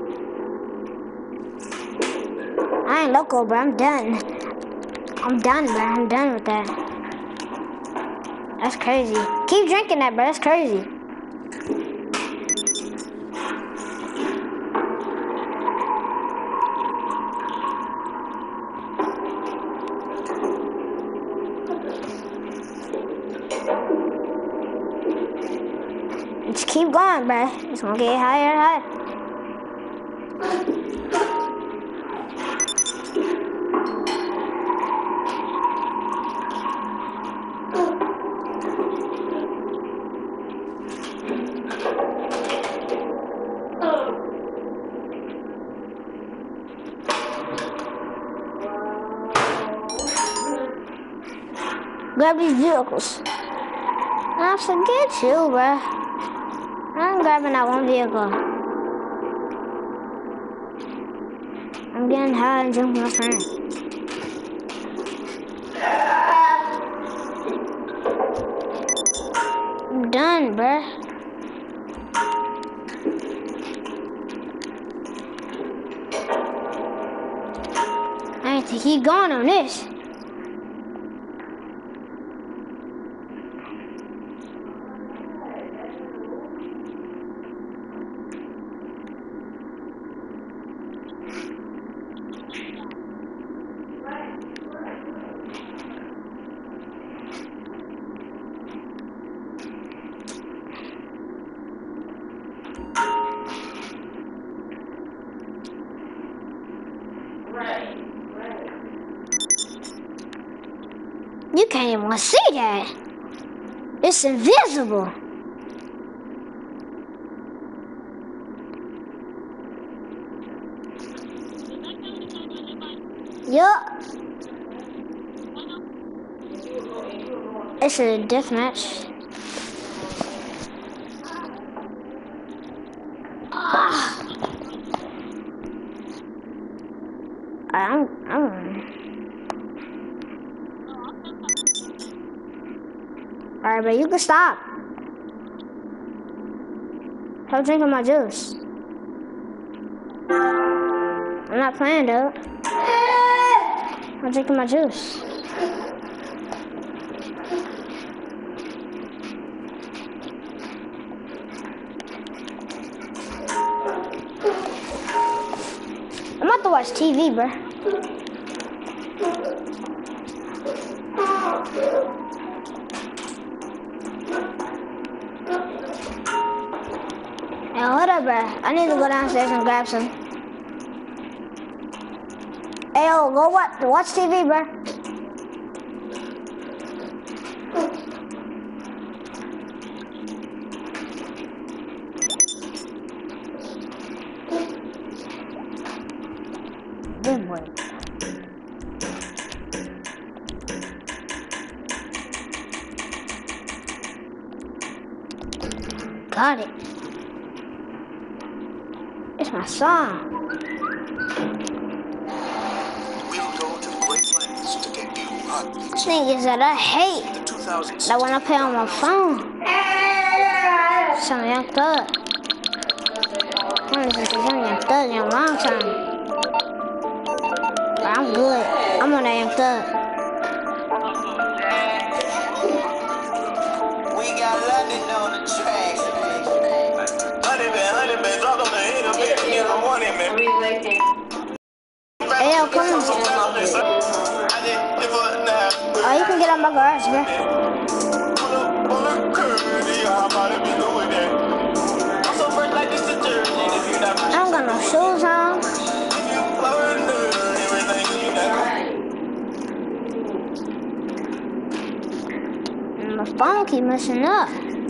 I ain't local, bro. I'm done. I'm done, bro. I'm done with that. That's crazy. Keep drinking that, bro. That's crazy. Just keep going, bro. It's gonna get higher and higher. Grab these vehicles. I forget you, bruh. I'm grabbing that one vehicle. I'm getting high and drunk with my friend. I'm done, bruh. I need to keep going on this. You can't even see that. It's invisible. Yup. It's a deathmatch. I'm Alright, but you can stop. Stop drinking my juice. I'm not playing, though. I'm drinking my juice. I'm about to watch TV, bro. Hey, hold up, bro. I need to go downstairs and grab some. Hey, yo, go watch TV, bro. Good boy. Got it. It's my song. This niggas that I hate. That when I play on my phone. Some Young Thug. I listen to some Young Thug in a long time. But I'm good. I'm on that Young Thug. We got London on the track. Hey, yo, come on. Oh, you can get out my garage, bro. I don't got no shoes on. My phone keep messing up.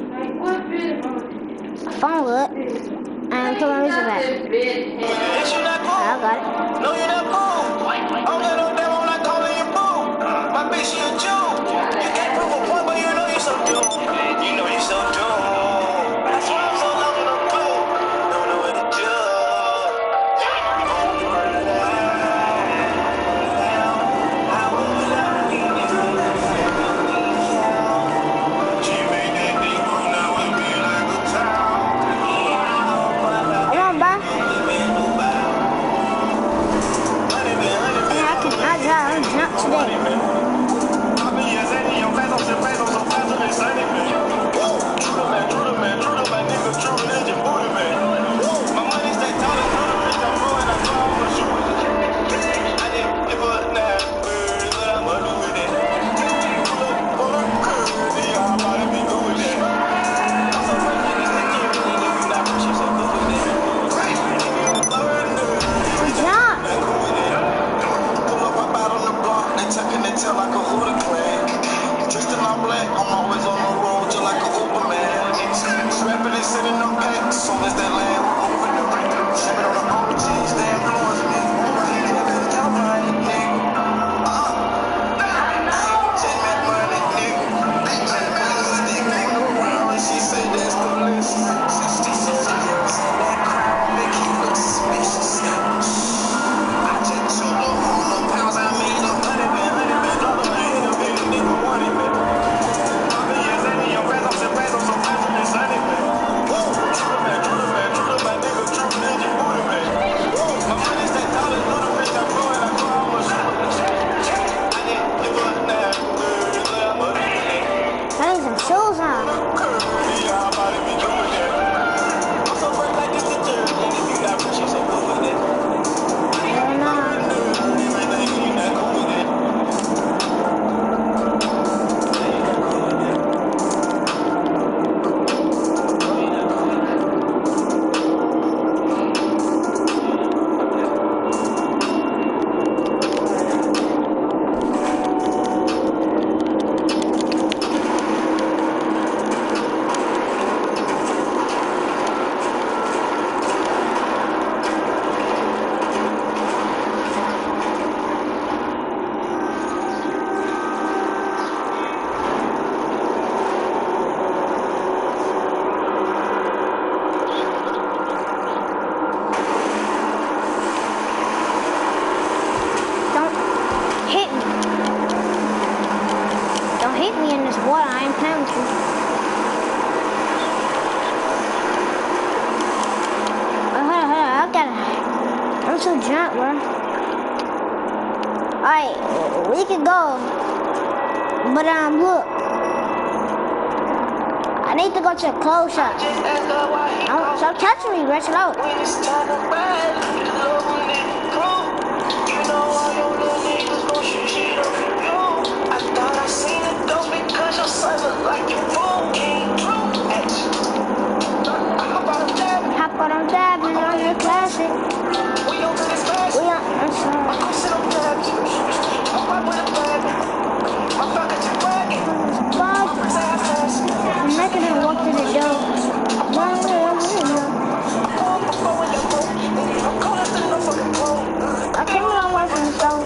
My phone good. And put my music back. I got it. No, you're not cool. I don't got no damn, I'm not calling you boo. My bitch, she a Jew. You can't prove a point, but you know you're so doomed. You know you're so doomed. That's why I'm so low in the pool. Don't know what to do. She made that thing go now and be like a town. Soon as that land will open the ring, shipping on the OGs, they influence me. Count money, nigga. Ten man money, nigga. She said that's the list. 66 years, that crown make you look suspicious. I just took no pounds, I made a $100 dollar man, a nigga wanted me. Yes, and in your presence, I'm so fast and sunny, man. True man, nigga, true ninja booty, man. My money stay tall as Ludacris, I'm blowing, I go out with I didn't give a damn, I need some shoes on. Hit me in this water, I ain't planning to. Oh, hold on, I'm too drunk, bro. Alright, we can go. But look. I need to go to a clothes shop. Stop touching me, Rich, low. Hop on, I'm dabbing on your classic. We on, I'm sorry. I'm making him walk to the door. I came a long way from the store.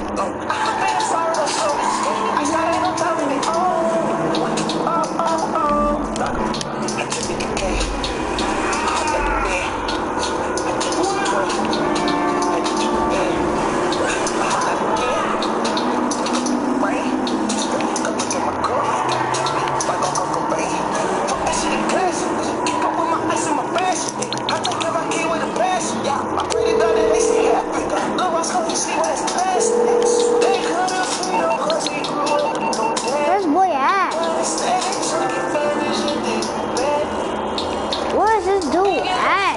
Where's boy at? Where is this dude at?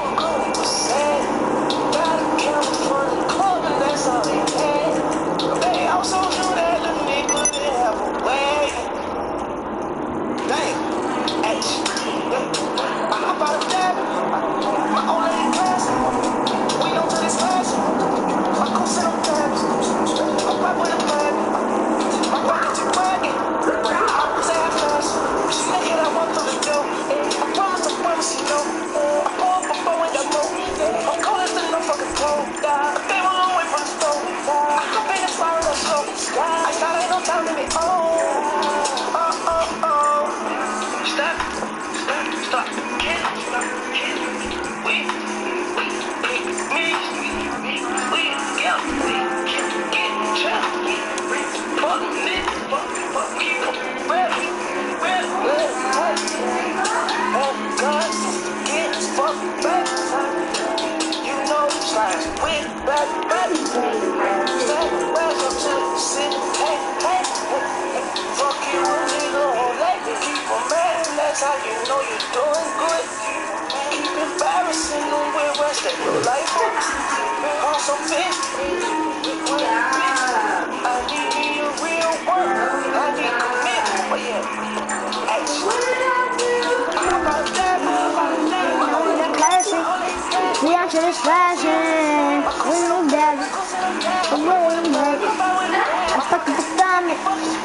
To this fashion, we know that. I'm fucking coming.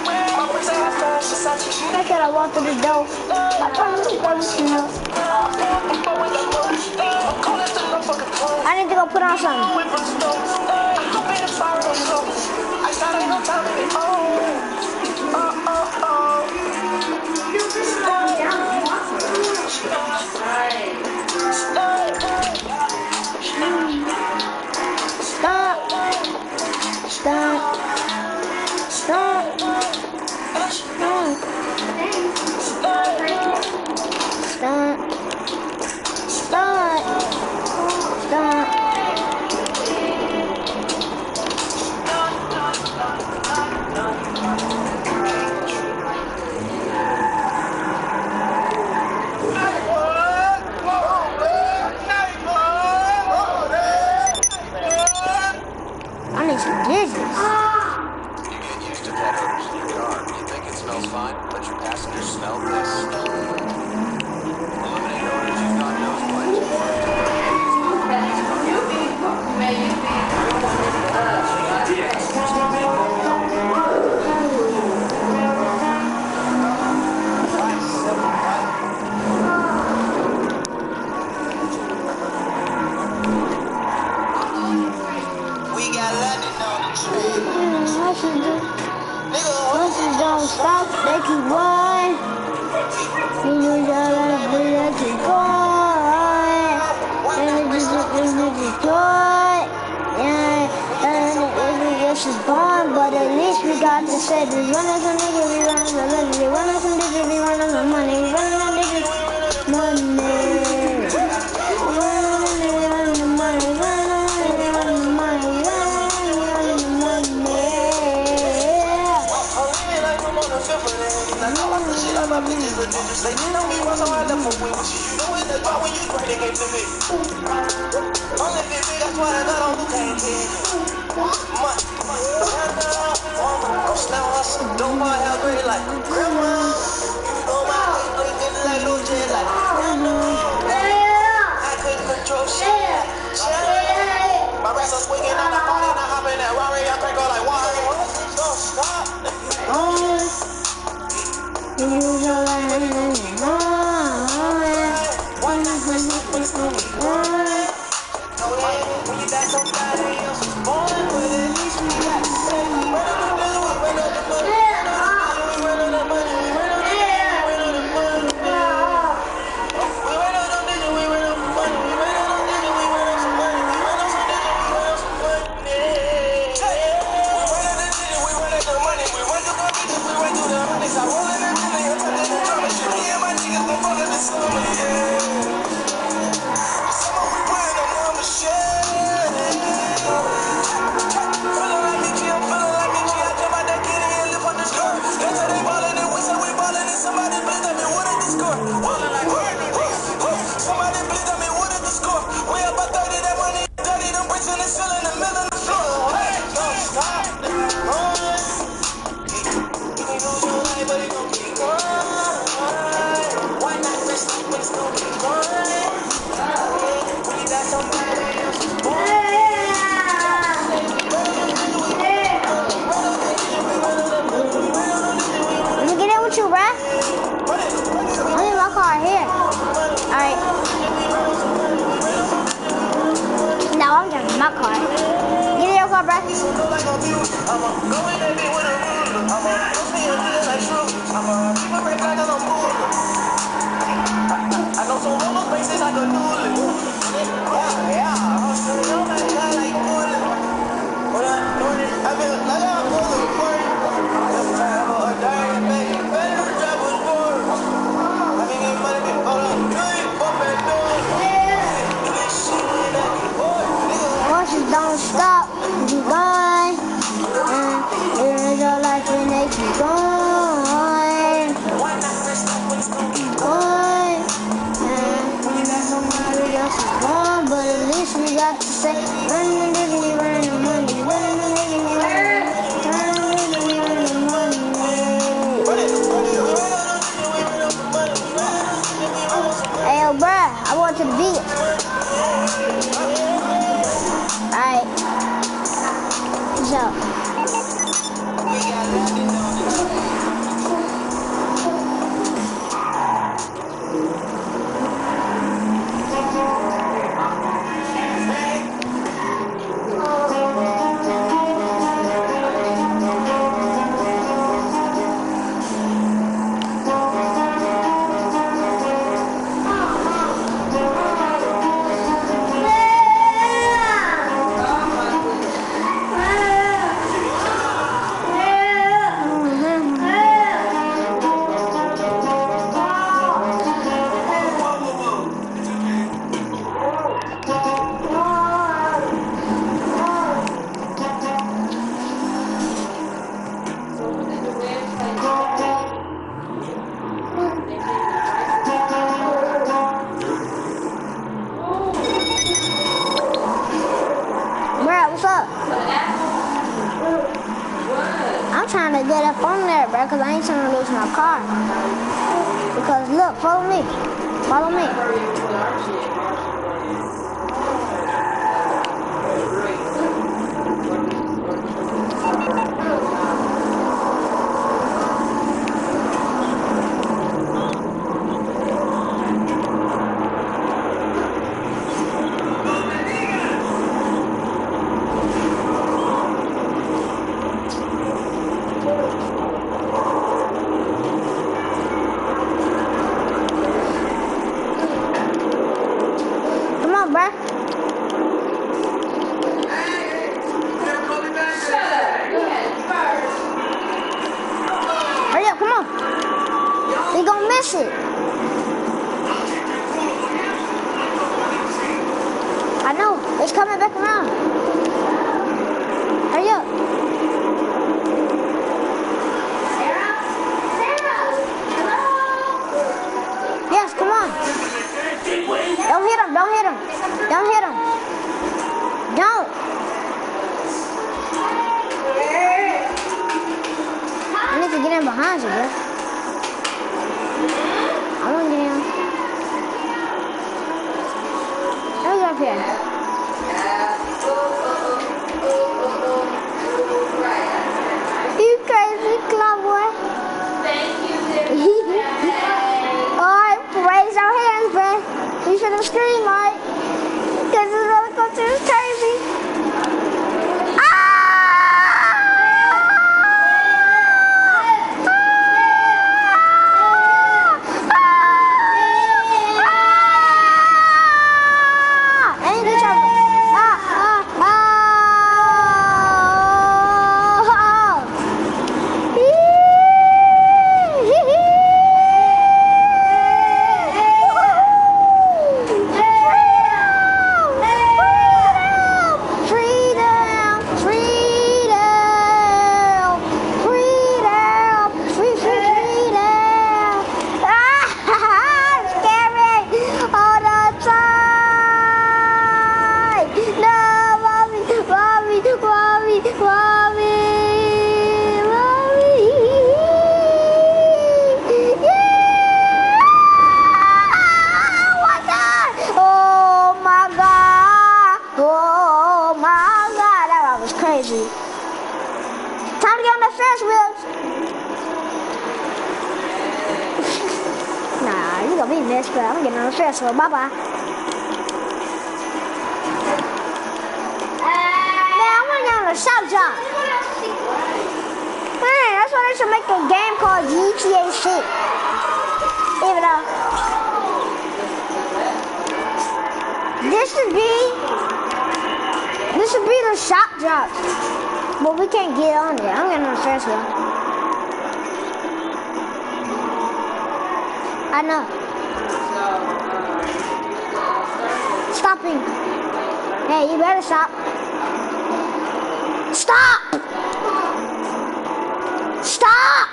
I said I walked through the door. I need to go put on something. Stop. Stop. Stop. Stop. Stop. Stop. Stop. I need some digits. You get used to pet odors in your car. You think it smells fine? Let your passengers smell this. Eliminate odors you've got nose Buses don't stop, they keep going. You gotta be they keep going. And it's destroyed. Yeah, and it's just gone. But at least we got to say we running some niggas, we running some legends, we running some digits, we running some money, we running some digits, money. My bitches are digits. They know me once, so I left for with you. You know it's about when you bring the game to me. Only 50, that's why I got on the cane. I'm still hustling. Don't buy how great like grandma. Oh my, they didn't like no jet like I couldn't control shit. My rats are swinging on the party, and I hop in that Rari. I crank all like water. Don't stop. My car. Get in your car, bro. I know some roller places I could do it. Yeah. I feel like I'm going to work. Every time I die, baby, better drive with more. I can get money before I'm good. Horses don't stop, keep going. It is your life and they keep going. Keep going. When there's somebody else is gone, but at least we got to say, running the diggity, running the money, running the diggity, running the money. Hey, yo, bruh, I want to the beat. Alright. Peace out. I'm trying to get up on there, bro, because I ain't trying to lose my car. Because look, follow me. Follow me. Hurry up, come on. You're gonna miss it. I know, it's coming back around. Hurry up. Yes, come on. Don't hit him, don't hit him. Don't hit him. Don't. I need to get in behind you, bro. I want to get in. Let me go up here. You crazy club boy. Thank you, Alright, raise our hands, bro. You should have screamed, right? Because this roller coaster is crazy. Crazy. Time to get on the Ferris wheels. Nah, you gonna be missed, but I'm getting on the Ferris wheel. Bye bye. Man, I wanna get on the shop job. Man, that's why they should make a game called GTA 6. Even though this should be the shop drop, but we can't get on there. I'm getting on the Ferris wheel. I know. Stopping. Hey, you better stop. Stop! Stop!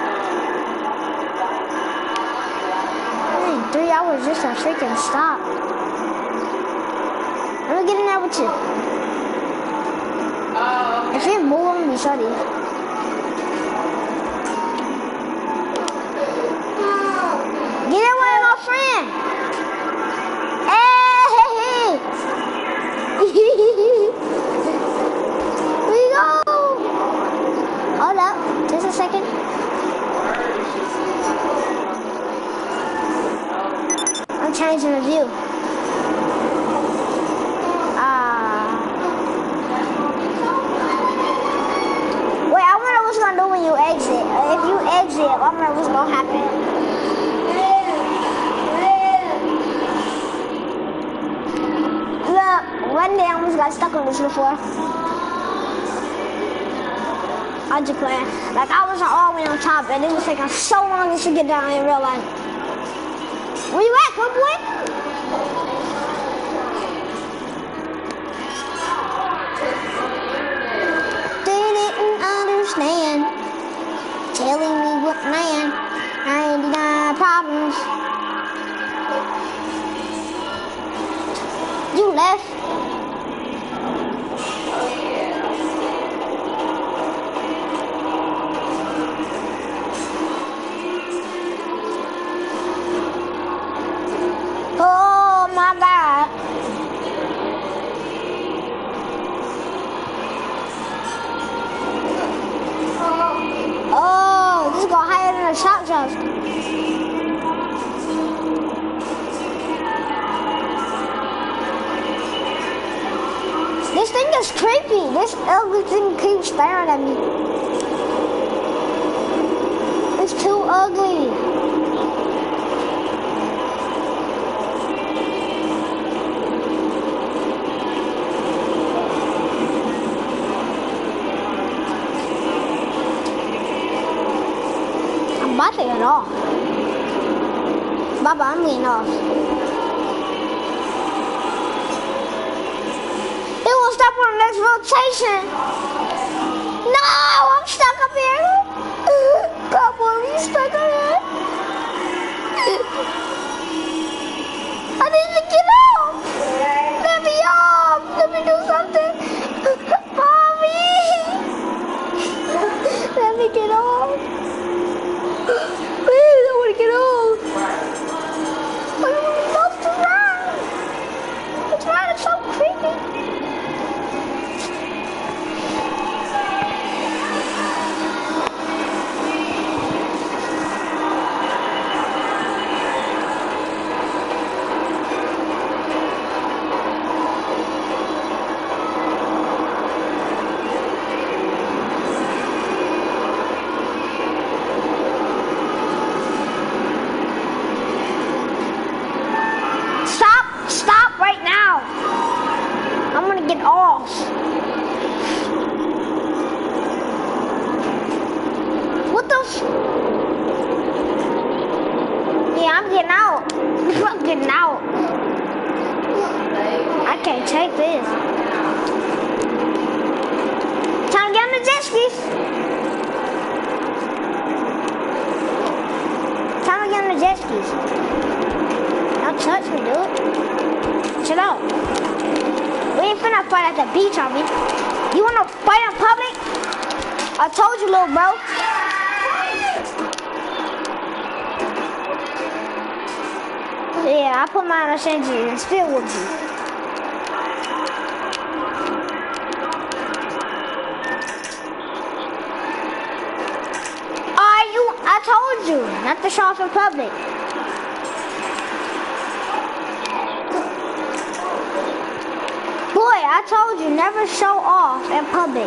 Hey, 3 hours just to freaking stop. Let me get in there with you. If you move, I'm gonna be sorry. Get in with my friend. Hey! We go. One day I almost got stuck on this before. I just playing. Like I was all the way on top and it was taking so long just to get down in real life. Where you at, good boy? Didn't understand. Telling me what man. 99 problems. You left. Oh my God. Oh, this is going higher than a shot jump. This thing is creepy. This ugly thing keeps staring at me. It's too ugly. I'm about to get off. Baba, I'm getting off. Stop on the next rotation. No, I'm stuck up here. Come on, you stuck up here. I need to get off. Let me off. Let me do something. Mommy. Let me get off. Please, I want to get off. I don't want to go to run. It's right, it's so creepy. Stop right now. I'm gonna get off. What the Yeah, I'm getting out. I'm getting out. I can't take this. Time to get on the jet skis. Time to get on the jet skis. Don't touch me, dude. Chill out. We ain't finna fight at the beach, are we? You wanna fight in public? I told you, little bro. Yeah, I put mine on Shenji and still with you. I told you, not to show off in public. Boy, I told you, never show off in public.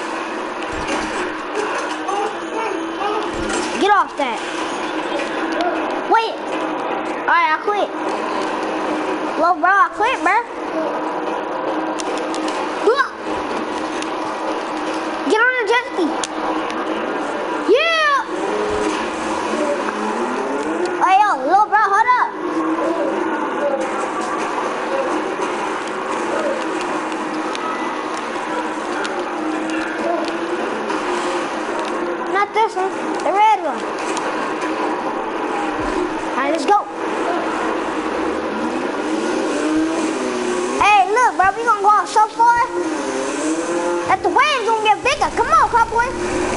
Get off that. Wait. Alright, I quit. Well, bro, I quit, bro. Get on the jet ski. Yeah. Hey, yo, little bro, hold up. Not this one, the red one. Alright, let's go. Hey, look, bro, we gonna go out so far that the waves gonna get bigger. Come on, Cowboy.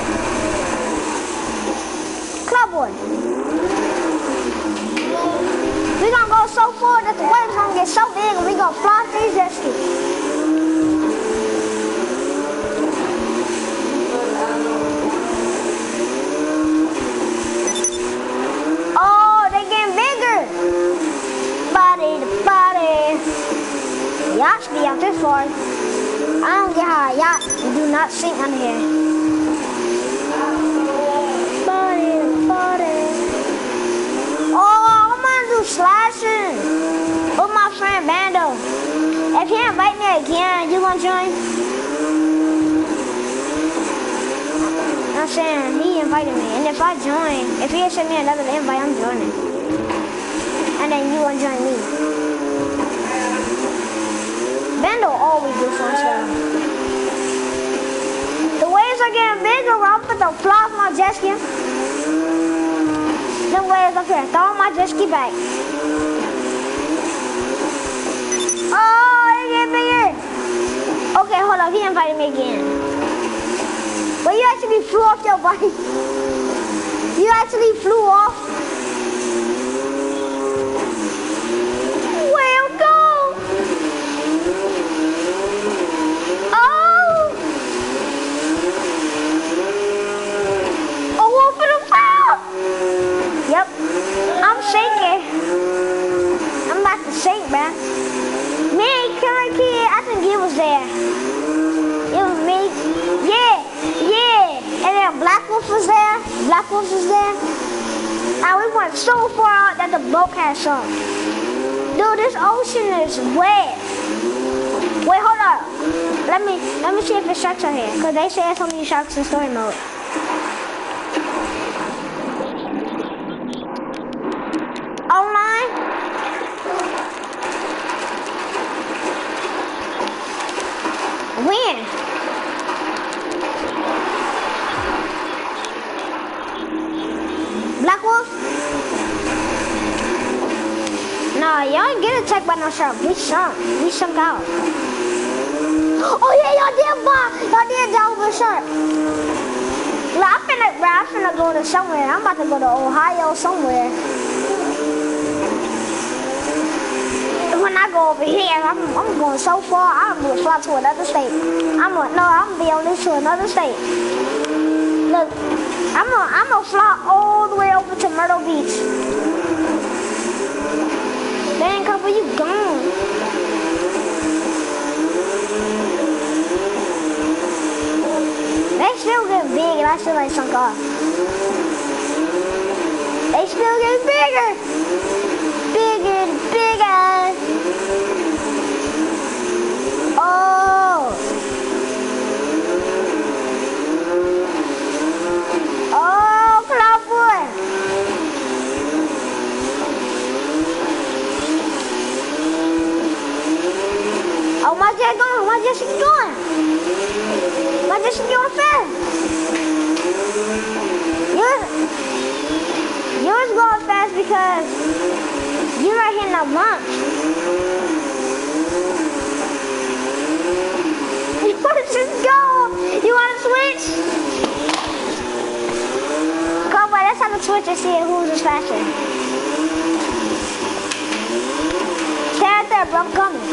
Cowboy. We gonna go so far that the waves gonna get so big and we gonna fly off these jet skis. Oh, they getting bigger. Body to body. Yachts be out this far. I don't get how a yacht do not sink under here. Body to body. Oh, I'm gonna do slashing with my friend Bando. If he invite me again, you gonna join? I'm saying he invited me, and if I join, if he send me another invite, I'm joining. And then you gonna join me. Bendo always do fun stuff. The waves are getting bigger. I'm put the fly off my jet ski. Them waves up here. Throw my jet ski back. Oh, they get bigger. Okay, hold up. He invited me again. But you actually flew off your bike. You actually flew off. Where go? Oh! A wolf in the crowd. Yep. I'm shaking. I'm about to shake, man. Me, Killer Kid, I think he was there. It was me. Yeah. And then Black Wolf was there. And we went so far out that the boat had sunk. Dude, this ocean is wet. Wait, hold up. Let me see if the sharks are here. Because they say there's so many sharks in story mode. Online? When? Black Wolf? No, y'all ain't get attacked by no shark. We sunk out. Oh yeah, y'all did die over a shark. Well, I'm finna go to somewhere. I'm about to go to Ohio somewhere. When I go over here, I'm going so far, I'm gonna fly to another state. I'm gonna be on this to another state. Look, I'm gonna fly all the way over to Myrtle Beach. Dang, Copper, you gone. They still get big and I still ain't sunk off. They still get bigger. Bigger and bigger. Oh, Cloudboy. Oh, my jet going. My jet going. My jet going fast. Yours going fast because you're not hitting a bump. You want to just go? You want to switch? Come on, let's have a switch and see who's is faster. Stay out there, bro. I'm coming.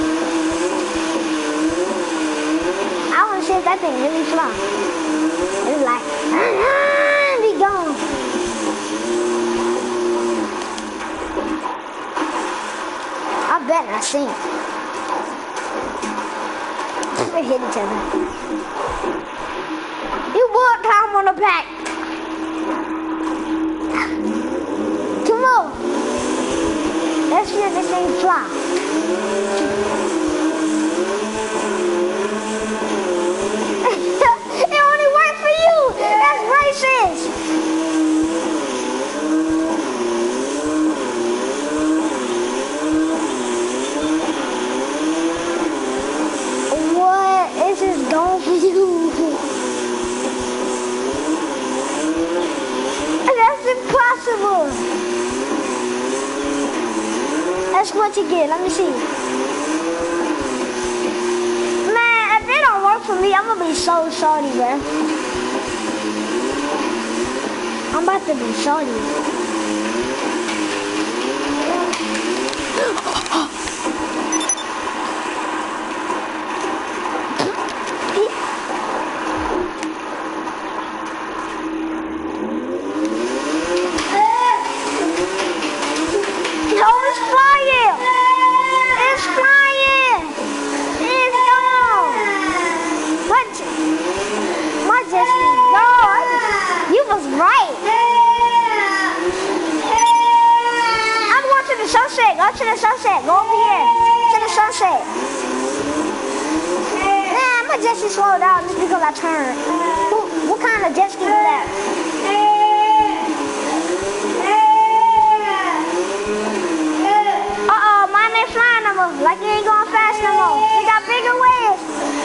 I want to see if that thing really fly. It's like, be gone. I bet I seen it. They hit each other. You would climb on the back. Come on. Let's see if this thing fly. It only worked for you. That's racist. This is going for you. That's impossible. That's what you get. Let me see. Man, if it don't work for me, I'm gonna be so salty, bro. I'm about to be salty. Go to the sunset. Go over here to the sunset. she slowed down just because I turned. What kind of jet ski is that? Uh-oh, mine ain't flying no more. Like it ain't going fast no more. We got bigger waves.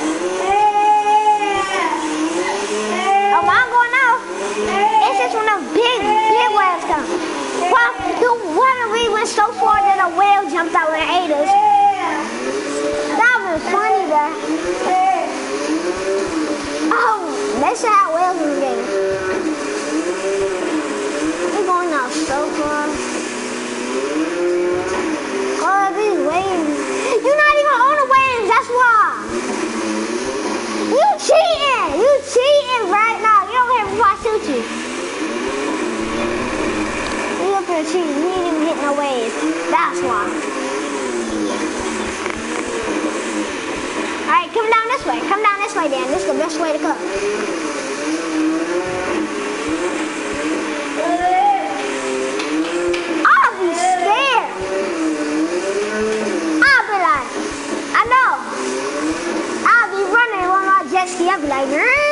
Oh, mine going out. It's just when those big waves come. Well, one of we went so far that a whale jumped out and ate us. That was funny, bro. Oh, they should have whales in the game. We're going out so far. Oh, these waves. You're not even on the waves, that's why. You cheating. You cheating right now. Get over here before I shoot you. You up here cheating. You ain't even hitting no waves. That's why. Alright, come down this way. Come down this way, Dan. This is the best way to come. I'll be scared. I'll be like, I know. I'll be running on my jet ski. I'll be like,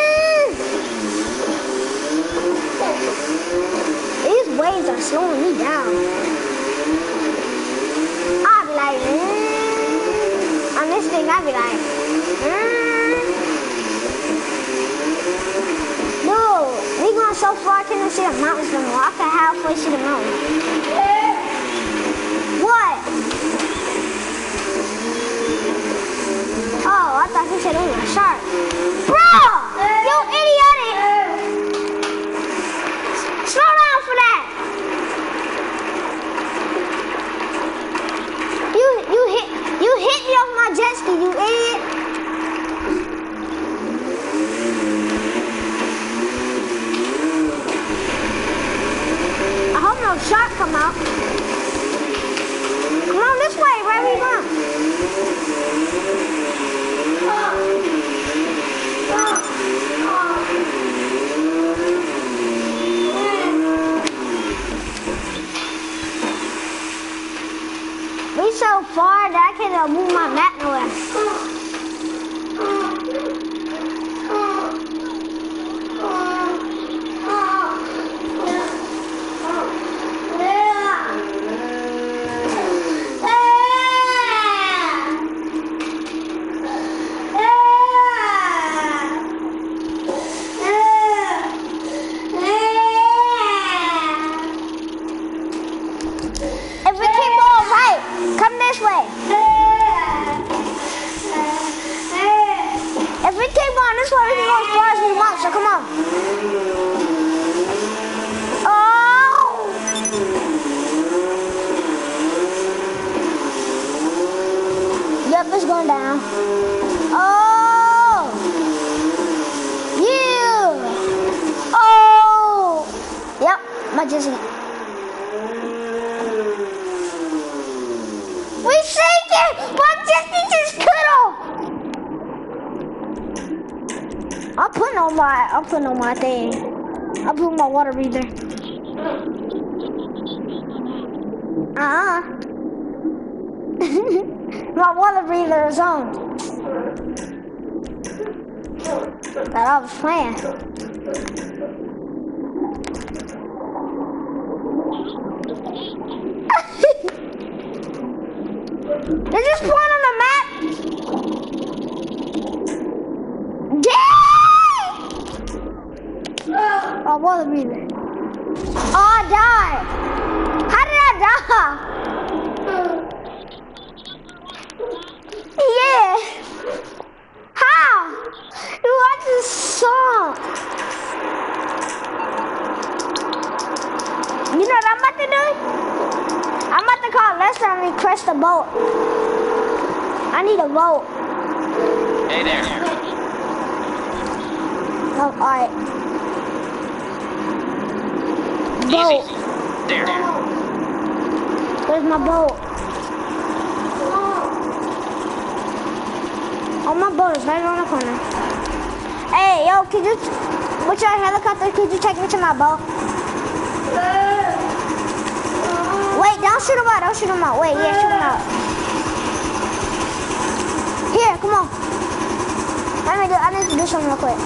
these waves are slowing me down. I'll be like, on this thing, I'll be like, dude, we going so far, I can't even see the mountains no more. I can halfway see the mountains. What? Oh, I thought you said it was a shark. Bro, you idiotic. Slow down for that. You hit me off my jet ski, you idiot. I hope no shark come out. Come on this way, where we going? We so far that I can't move my map nowhere. If we keep going right, come this way. If we keep going this way, we can go as far as we want, so come on. Oh! Yep, it's going down. Oh! Yeah! Oh! Yep, my Jesse. We sinking! My Jesse just cut off! I'm putting on my thing. I'm putting my water breather. My water breather is on. Thought I was playing. Is this point on the map? Oh, water breather. Oh, I died. How did I die? Yeah. How? Dude, I just saw. You know what I'm about to do? I'm about to call Lester and request a boat. I need a boat. Hey there. Oh, alright. Boat. Easy. There. Where's my boat? Oh, my boat is right around the corner. Hey, yo, could you, with your helicopter, could you take me to my boat? Wait, don't shoot him out, don't shoot him out. Wait, yeah, shoot him out. Here, come on. Let I need to do something real quick.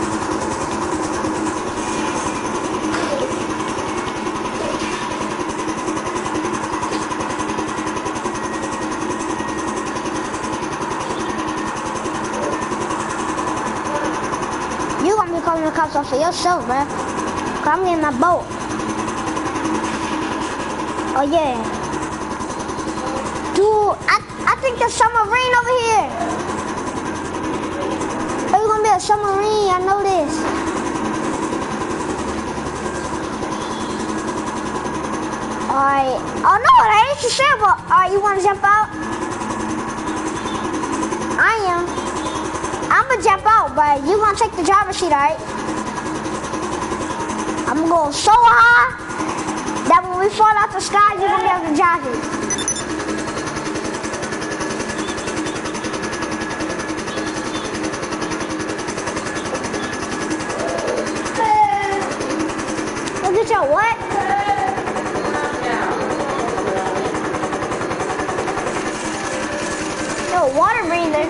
You gonna be calling the cops off for yourself, bruh. Cause I'm getting my boat. Oh yeah. Dude, I think there's submarine over here. There's gonna be a submarine, I know this. Alright. Oh no, that ain't the sailboat. Alright, you wanna jump out? I am. I'ma jump out, but you gonna take the driver's seat, alright? I'm gonna go so high that when we fall out the sky, you're gonna be able to drive it. Look at your what? Yo, water breather.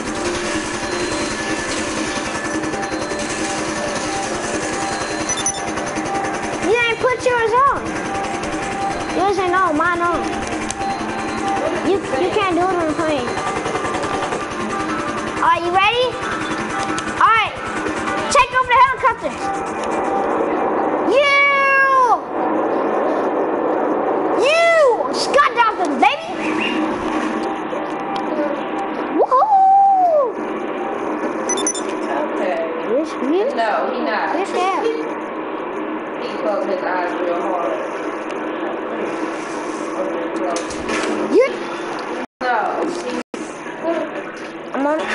You ain't put yours on. Yours ain't on, mine on. You can't do it on the plane. Are you ready? Alright. Take over the helicopter. You! Skydiving, baby! Woohoo! Okay. No, he not. You're scared. He closed his eyes real hard. You. No. I'm on.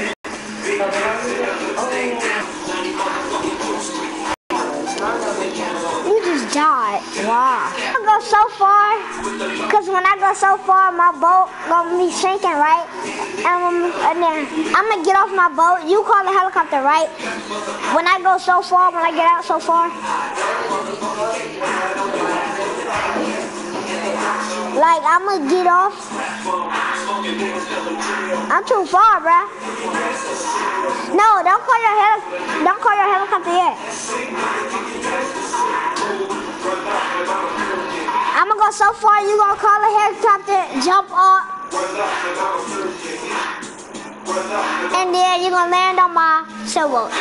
You just died. Wow. I go so far, cause when I go so far, my boat gonna be sinking, right? And then I'm gonna get off my boat. You call the helicopter, right? When I go so far, when I get out so far, like I'm gonna get off. I'm too far, bruh. No, don't call your helicopter yet. I'm gonna go so far, you gonna call the helicopter, jump up, and then you're gonna land on my sailboat.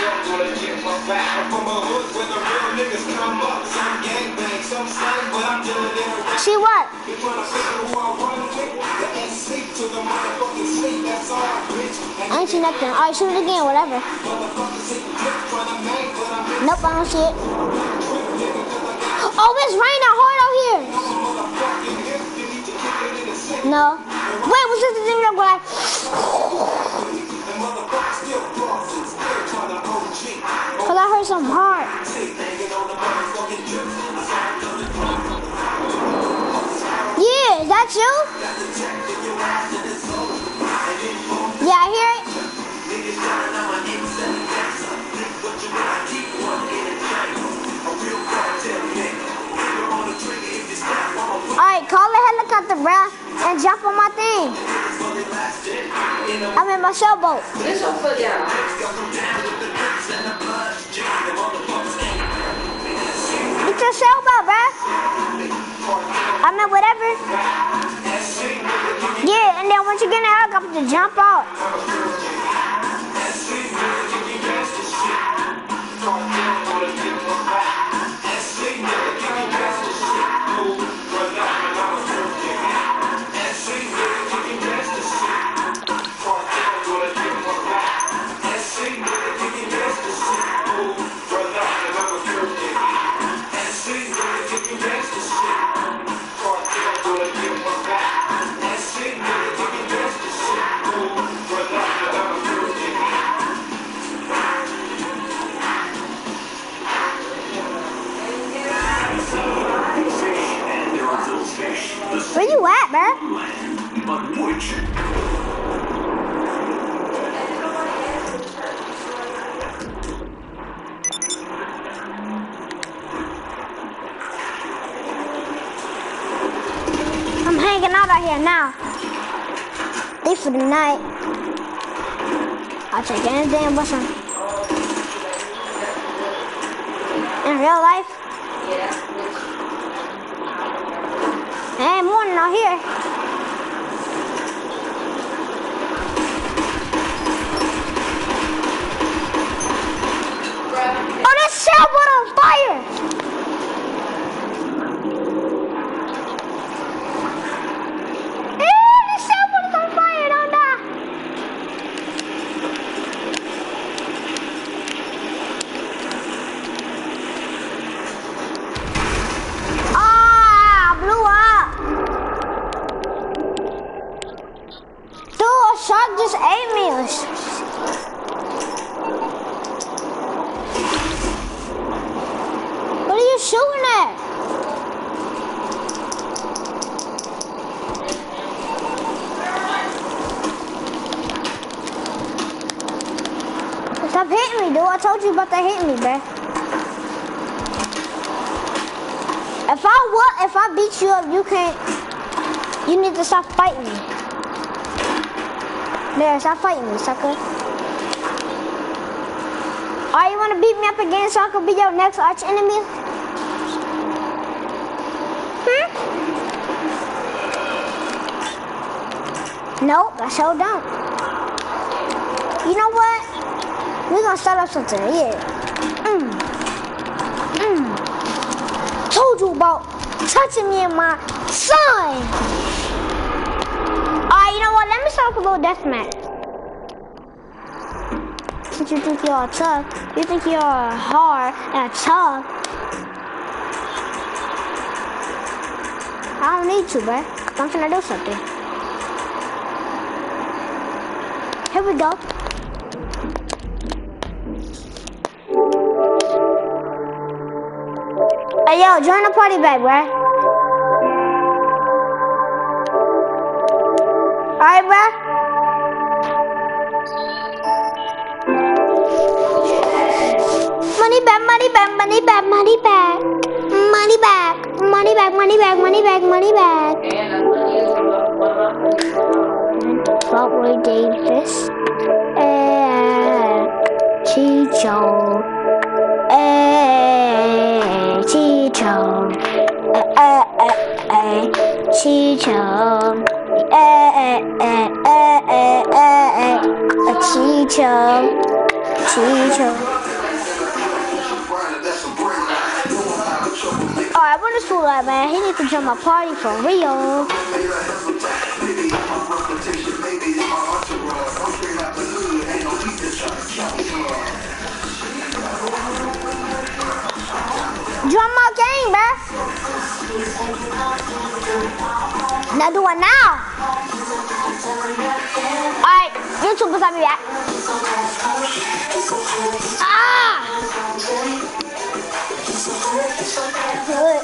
See what? I ain't see nothing. Alright, shoot it again, whatever. Nope, I don't see it. Oh, it's raining hard out here. No. Wait, was this the thing that was like... Cause I heard something hard. Yeah, is that you? Yeah, I hear it. Alright, call the helicopter, bruh, and jump on my thing. I'm in my sailboat. This will put down. Get your sailboat, bruh. I mean, whatever. Yeah, and then once you get in the helicopter, jump out. Where you at, bruh? But which? I'm hanging out here now. Leave for the night. I I'll take anything but some. In real life? Hey, morning out here. Oh, that sailboat on fire! Hey, that sailboat's on fire, don't die! Ah, blew up! Dude, a shark just ate me. What are you shooting at? Stop hitting me, dude. I told you about to hit me, bruh. If I beat you up, you need to stop fighting me. There, stop fighting me, sucker. You want to beat me up again so I can be your next arch enemy? Nope, I sure don't. You know what? We're gonna start off something, yeah. Told you about touching me and my son. You know what? Let me start off a little deathmatch. Since you think you're tough, you think you're hard and tough. I don't need to, bruh. I'm finna do something. Here we go. Hey, yo, join the party back, bruh. Alright, bruh. Money back, money back, money back, money back. Money back, money back, money back, money back, money back. Broadway Davis. Chicho. Chicho. Chicho. Chicho. Chicho. Alright, what is fool at, man? He needs to join my party for real. Join my game, man. Now do it now. Alright, YouTubers, I'll be back. Good.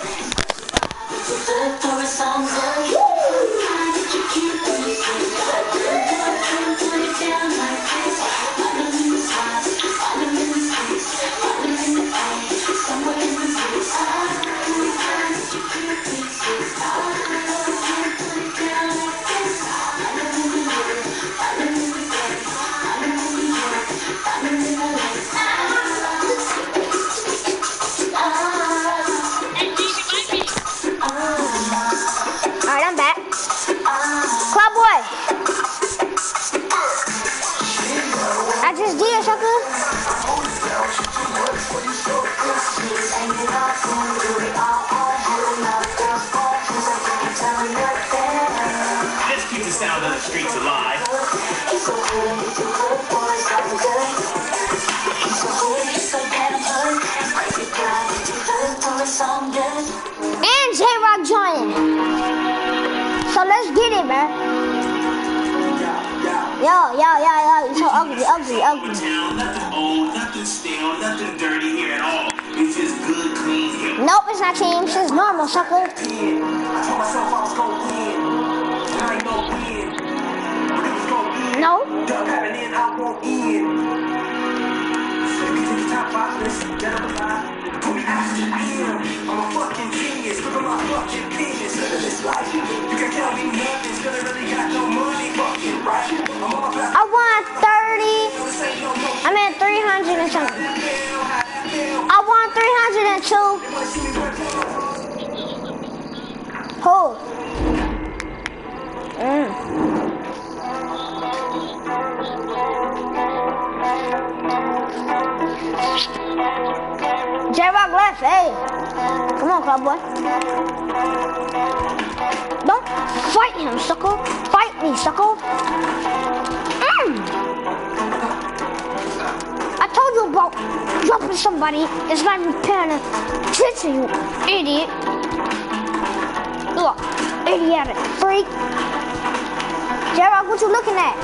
Alright, I'm back. Club boy. I just did, sucker. Let's keep the sound of the streets alive. And J-Rock joining. So let's get it, man. Yo, you're so ugly. Nothing old, nothing stale, nothing dirty here at all. It's just good, clean here. Nope, it's not clean. It's just normal, sucker. I told myself I was gonna win. And I ain't gonna win. But it was gonna win. No. Dub having in, I won't in. Let me take the top 5 list. Get up alive. Put me out to win. I'm a fucking genius. Look at my fucking penis. It's like you can tell me nothing. Still ain't really got no money. Fucking right. I'm all about I want 30. 300 and something. I won 302. Hold. J-Rock left, hey. Come on, club boy. Don't fight him, sucker. Fight me, sucker. I told you about dropping somebody. It's not even paying attention, you idiot. Look, idiotic freak. J-Rock, what you looking at?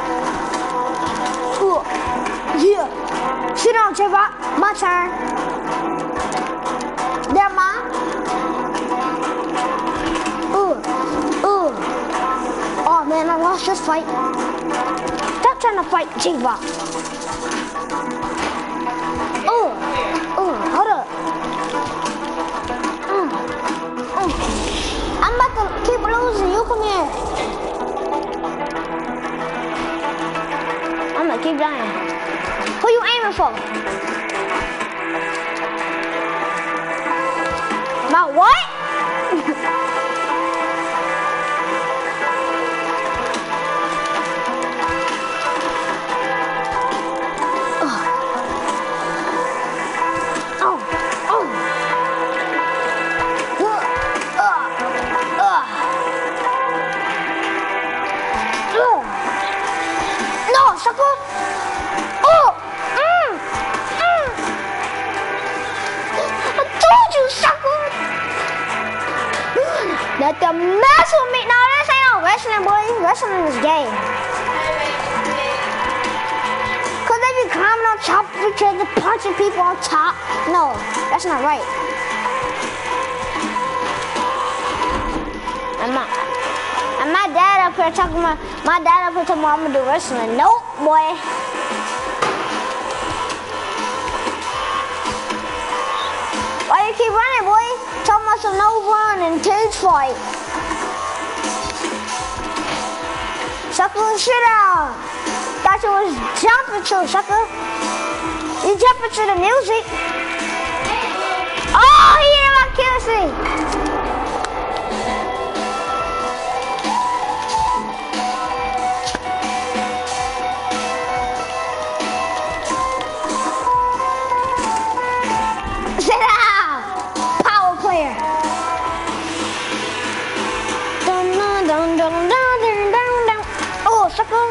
Yeah. Sit down, J-Rock. My turn. They're mine. Oh man, I lost this fight. Stop trying to fight J-Rock. Hold up. I'm about to keep losing. You come here. I'm gonna keep dying. Who you aiming for? My what? No, sucker! I told you, sucker! Let them mess with me. No, this ain't no wrestling, boy. Wrestling is gay. Cause they be climbing on top of each other, punching people on top. No, that's not right. And my dad up here talking about, I'm gonna do wrestling. Nope, boy. Why you keep running, boy? Talking about some no run and cage fight. Sucker, sit down. Thought you was jumping to, sucker. You jumping to the music. Oh, he hit my kill streak. Sit down! Power player! Dun, dun, dun, dun, dun, dun, dun. Oh, sucker!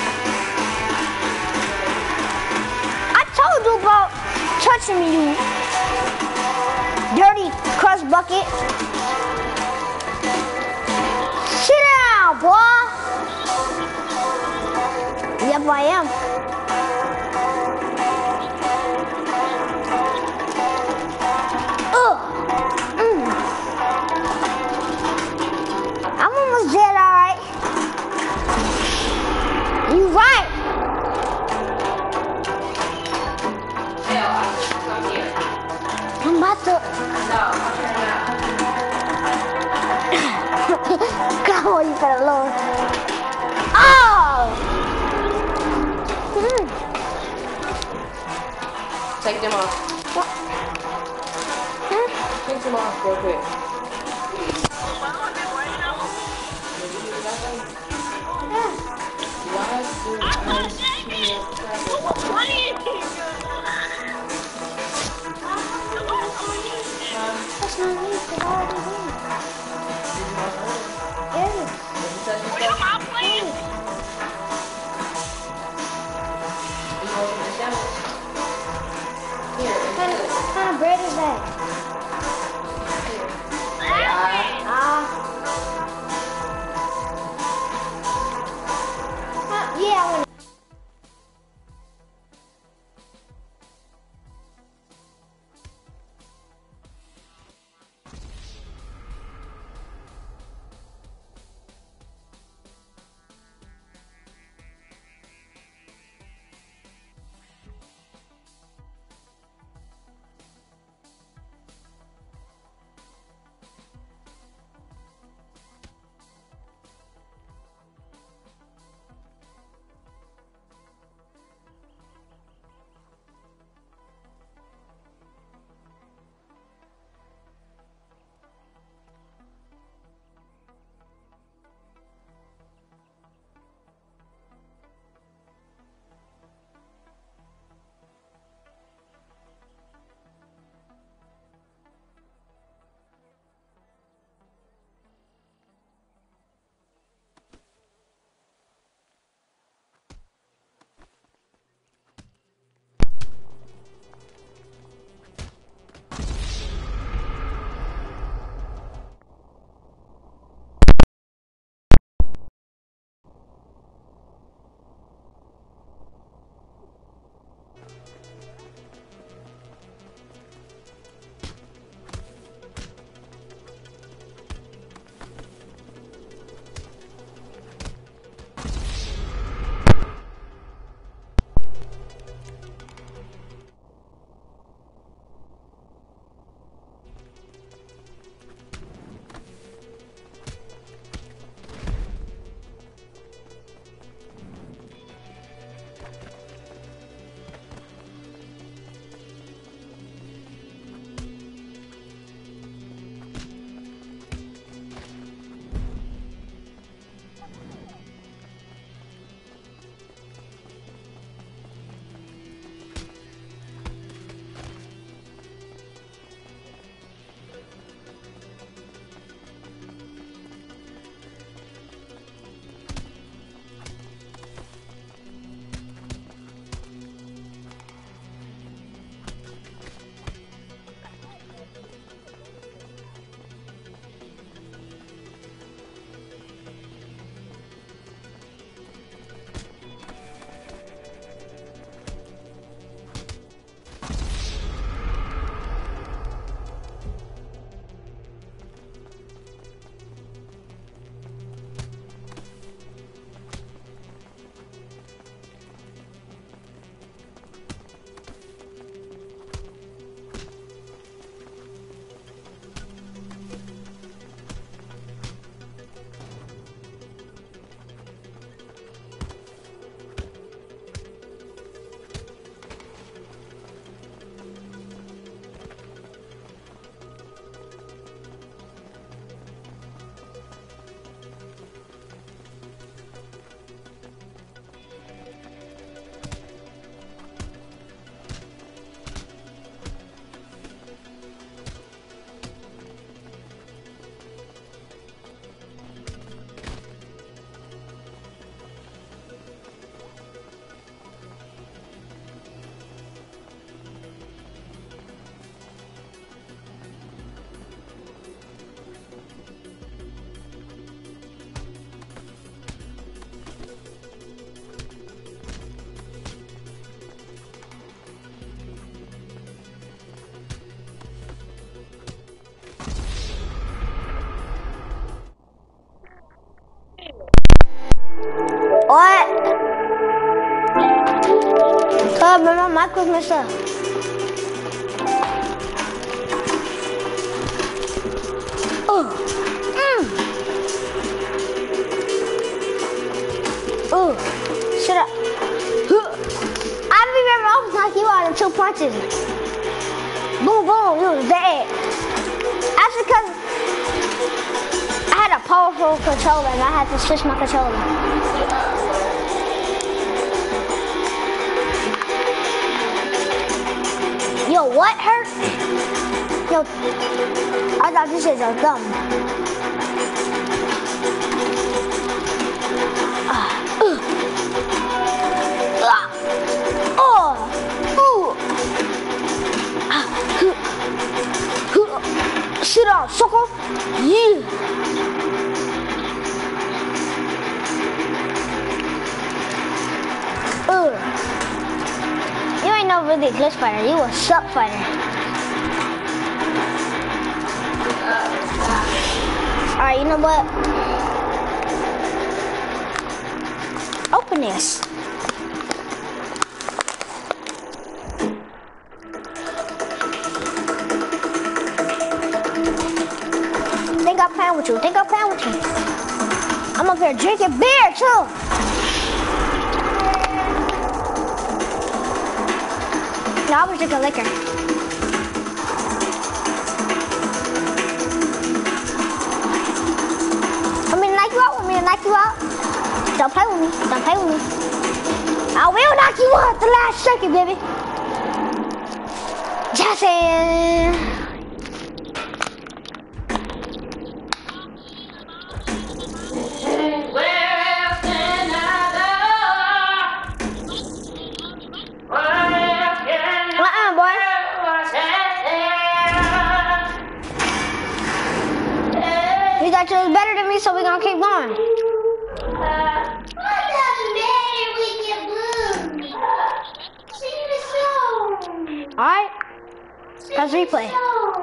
I told you about touching me, you dirty crust bucket. Sit down, boy! Yep, I am. I'm almost dead, alright. You right. I'm about to. Come on, you better load. Oh! Take them off. What? Take them off real quick. That's not me, it's already here. Yeah. What kind of bread is that? Yeah, I want But my mic was messed up. Shut up. I remember I was knocking you out in 2 punches. Boom, boom, you was dead. Actually, because I had a powerful controller and I had to switch my controller. Yo, what hurt? Yo, I thought this shit was dumb. Sit down, sucker. Yeah. You ain't no really glitch fighter. You a suck fighter. Alright, you know what? Open this. Think I'm playing with you. Think I'm playing with you. I'm up here drinking beer too. No, I was drinking liquor. I'm gonna knock you out. I'm gonna knock you out. Don't play with me. Don't play with me. I will knock you out the last second, baby. Jackson. You thought you was better than me, so we're gonna keep going. What doesn't matter with your blue? Sing the song. Alright. Let's replay.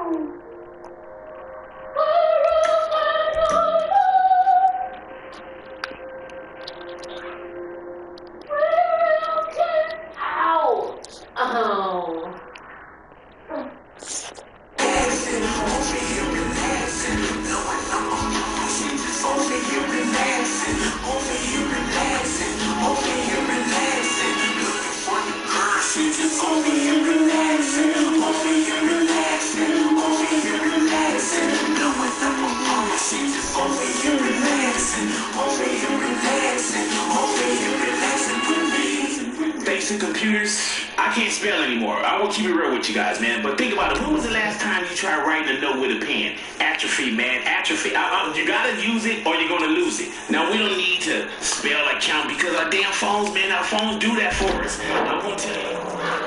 Basic computers, I can't spell anymore. I will keep it real with you guys, man. But think about it. When was the last time you tried writing a note with a pen? Atrophy, man. Atrophy. You gotta use it or you're gonna lose it. Now, we don't need to spell like count because our damn phones, man, our phones do that for us. I'm gonna tell you.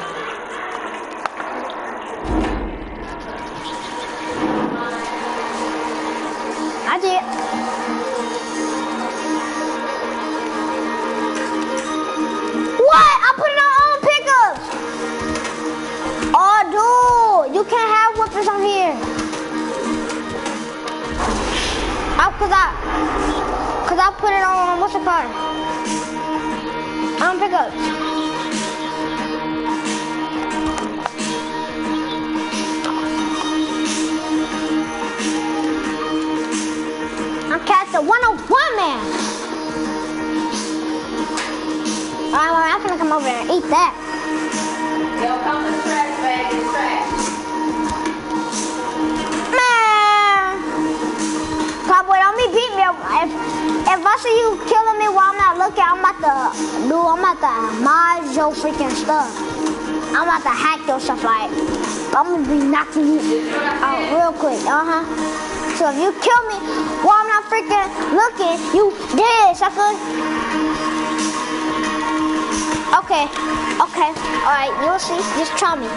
I did. What? I put it on pickups. Oh, dude, you can't have whippers on here. Cause I put it on what's the car? On pickups. I'm Cat the 101 man. Alright, well, I'm gonna come over there and eat that. Yo, come to the trash bag and trash. Man! Cowboy, don't be beat me. If I see you killing me while I'm not looking, I'm about to mod your freaking stuff. I'm about to hack your stuff, like, I'm gonna be knocking you out real quick, So if you kill me while I'm not freaking looking, you dead, sucker. Okay, alright, you'll see, just try me.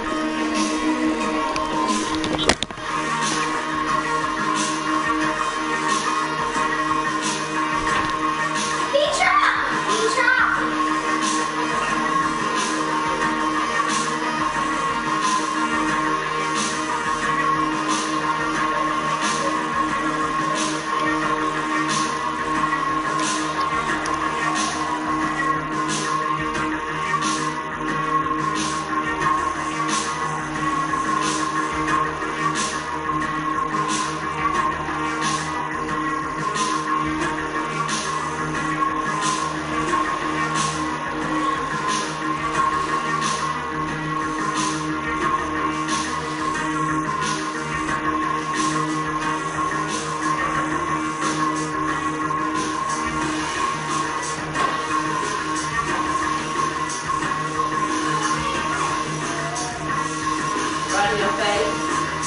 in your face.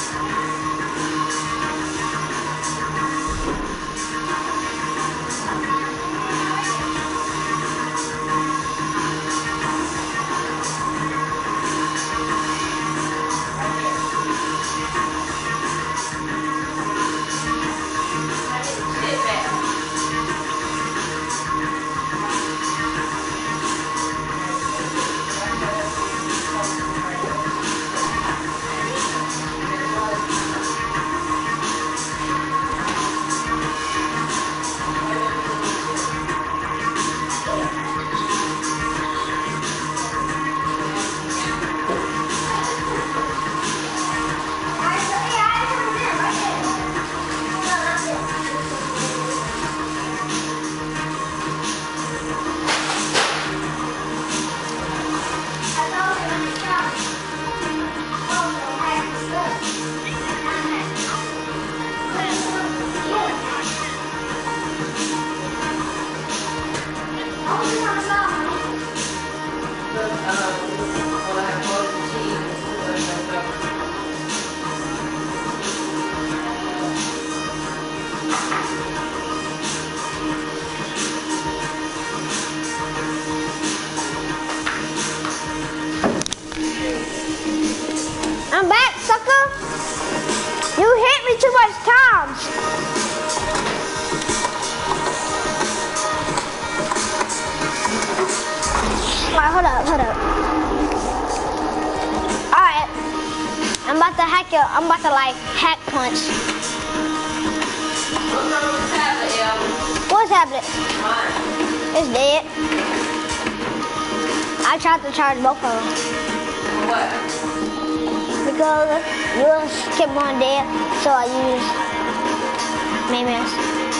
I'm back, sucker. You hit me too much times. Alright, hold up. Alright. I'm about to hack you. I'm about to like hack punch. What's happening? It's dead. I tried to charge both of them. What? Because yours kept going dead, so I used Maymas.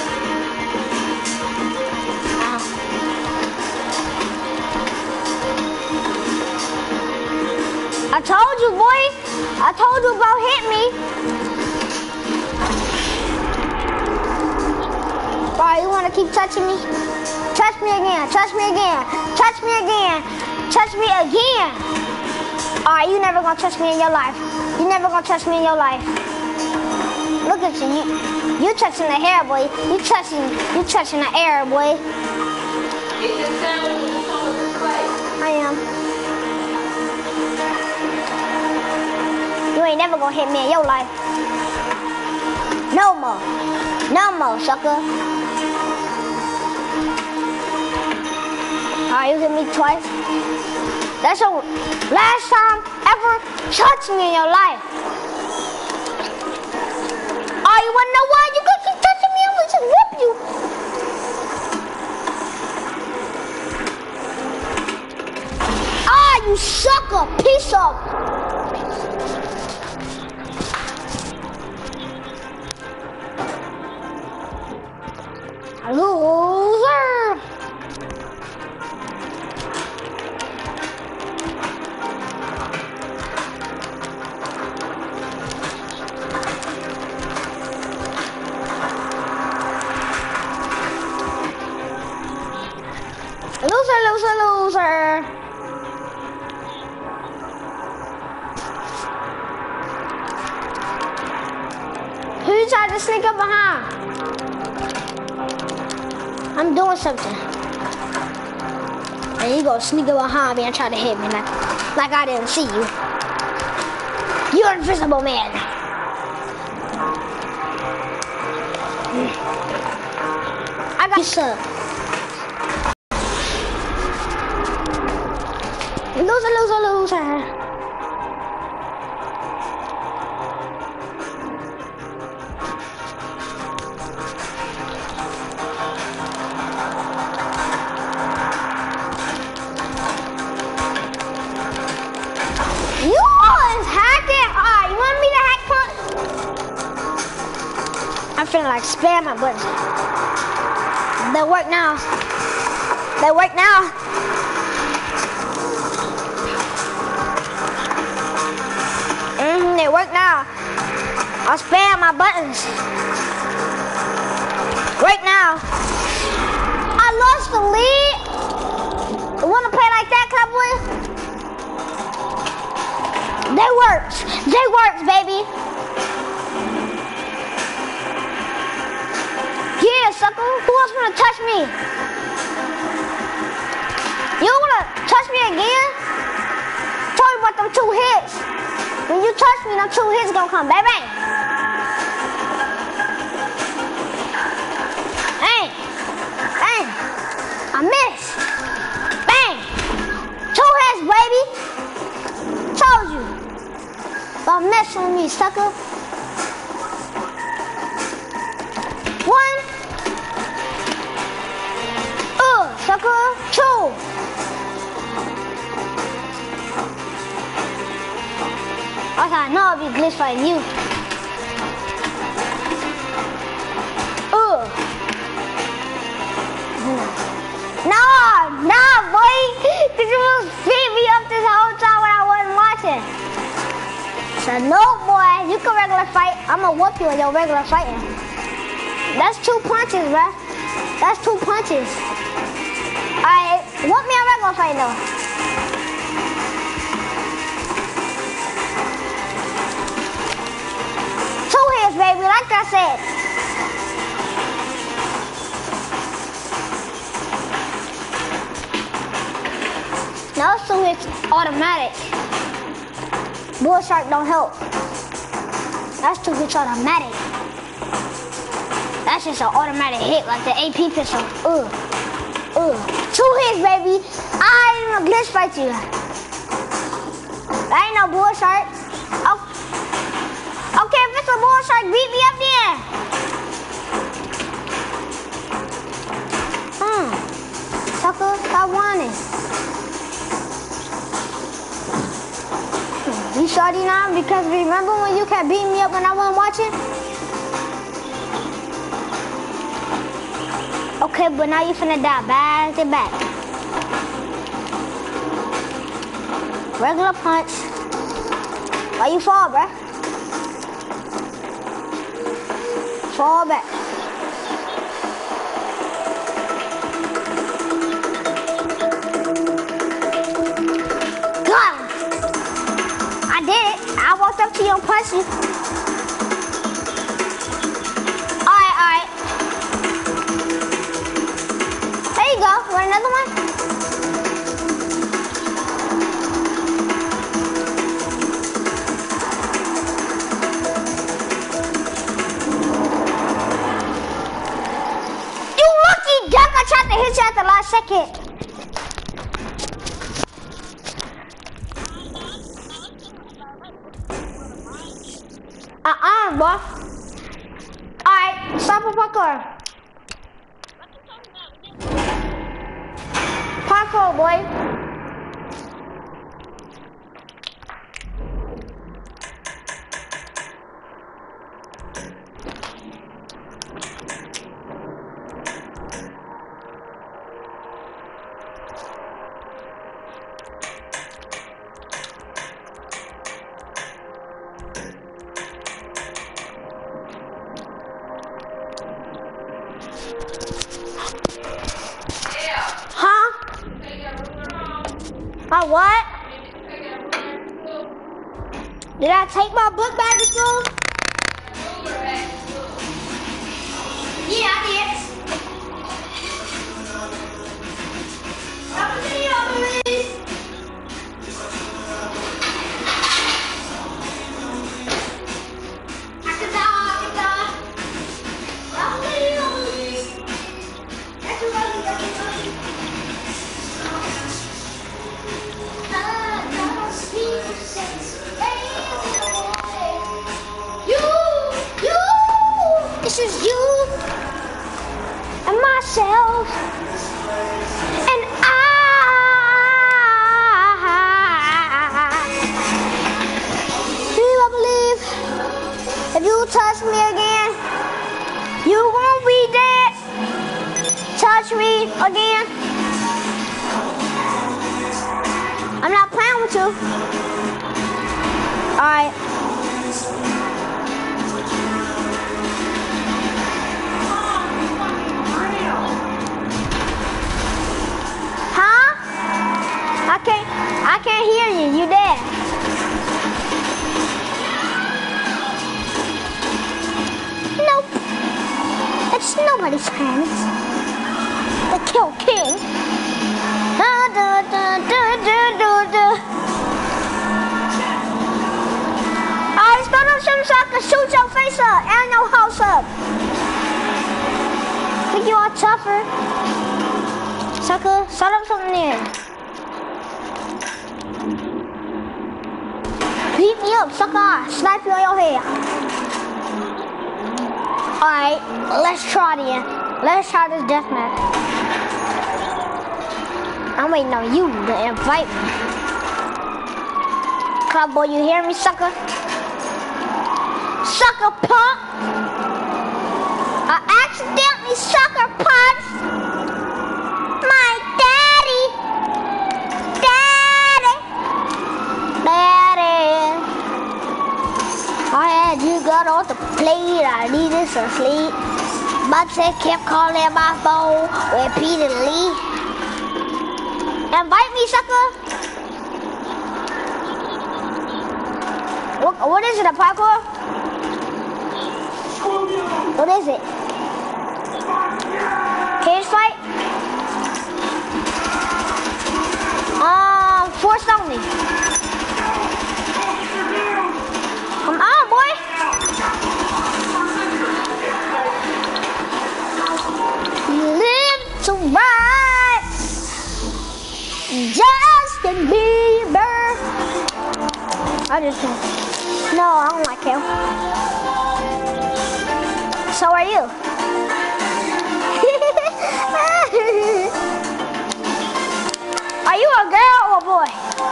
I told you, boy. I told you about hit me. Alright, you wanna keep touching me? Touch me again. Touch me again. Touch me again. Touch me again. Alright, you never gonna touch me in your life. You never gonna touch me in your life. Look at you. You touching the hair, boy. You touching the air, boy. I am. You ain't never gonna hit me in your life. No more. No more, sucker. Alright, you hit me twice. That's your last time ever touch me in your life. Oh, you wanna know why you gonna keep touching me? I'm gonna just whip you. Ah, you sucker, piece of. Loser. Loser. Who you tried to sneak up behind? I'm doing something. And you gonna sneak up behind me and try to hit me like I didn't see you. You're invisible, man. I got you, sir. Loser. I'm feeling like spam my buttons. They work now. They work now. They work now. I'll spam my buttons. Right now. I lost the lead. You wanna play like that, cowboy? They works. They works, baby. Yeah, sucker. Who else wanna touch me? You wanna touch me again? Told you about them 2 hits. When you touch me, them 2 hits gonna come. Bang, bang. Bang. Bang. I missed. Bang. 2 hits, baby. Told you. Don't mess with me, sucker. 1. Sucker. 2. I know I'll be glitch fighting you. Nah, boy. Cause you was beat me up this whole time when I wasn't watching. So no, boy, you can regular fight. I'ma whoop you in your regular fighting. That's 2 punches, bruh. That's 2 punches. Alright, whoop me in regular fight though. Baby, like I said. Now so it's automatic. Bull shark don't help. That's 2 hits automatic. That's just an automatic hit like the AP pistol. 2 hits, baby. I ain't gonna glitch fight you. I ain't no bull shark. Oh. Okay, if it's a bull shark, beat me up there. Sucker, stop whining. You shorty now? Because remember when you kept beating me up when I wasn't watching? Okay, but now you finna die. Back it back. Regular punch. Why you fall, bruh? Fall back. Got him. I did it. I walked up to you and punched you. Alright. There you go. Want another one? I tried to hit you at the last second. Boy. Alright, stop a parkour. Parkour, boy. What? Did I take my book back to school? Yeah, I did. This is you and myself and Do you believe if you touch me again, you won't be dead? Touch me again. I'm not playing with you. Alright. I can't hear you. You there? hands. The Kill King. Alright, start up some so I can shoot your face up and your house up. Make you all tougher. Sucker, start up something there. Beat me up, sucker. Snipe you on your head. Alright, let's try it again. Let's try this deathmatch. I'm waiting on you to invite me. Cowboy, you hear me, sucker? Sucker punk! I accidentally sucker punched my daddy! I had you got off the plate, I needed some sleep. But they kept calling my phone repeatedly. Invite me, sucker. What is it, a parkour? What is it? Cage fight? Force only. Come on, boy. Live to ride. Justin Bieber. I just can't. No, I don't like him. So are you? Are you a girl or a boy?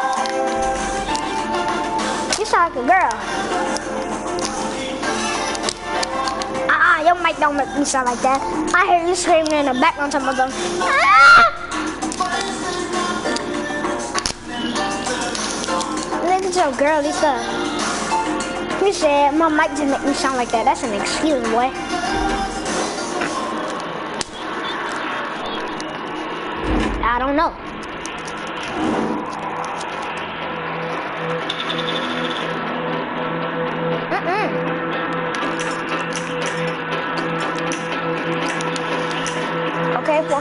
You sound like a girl. Your mic don't make me sound like that. I hear you screaming in the background to my phone. Look at your girl, Lisa. You said my mic didn't make me sound like that. That's an excuse, boy. I don't know. Okay, well.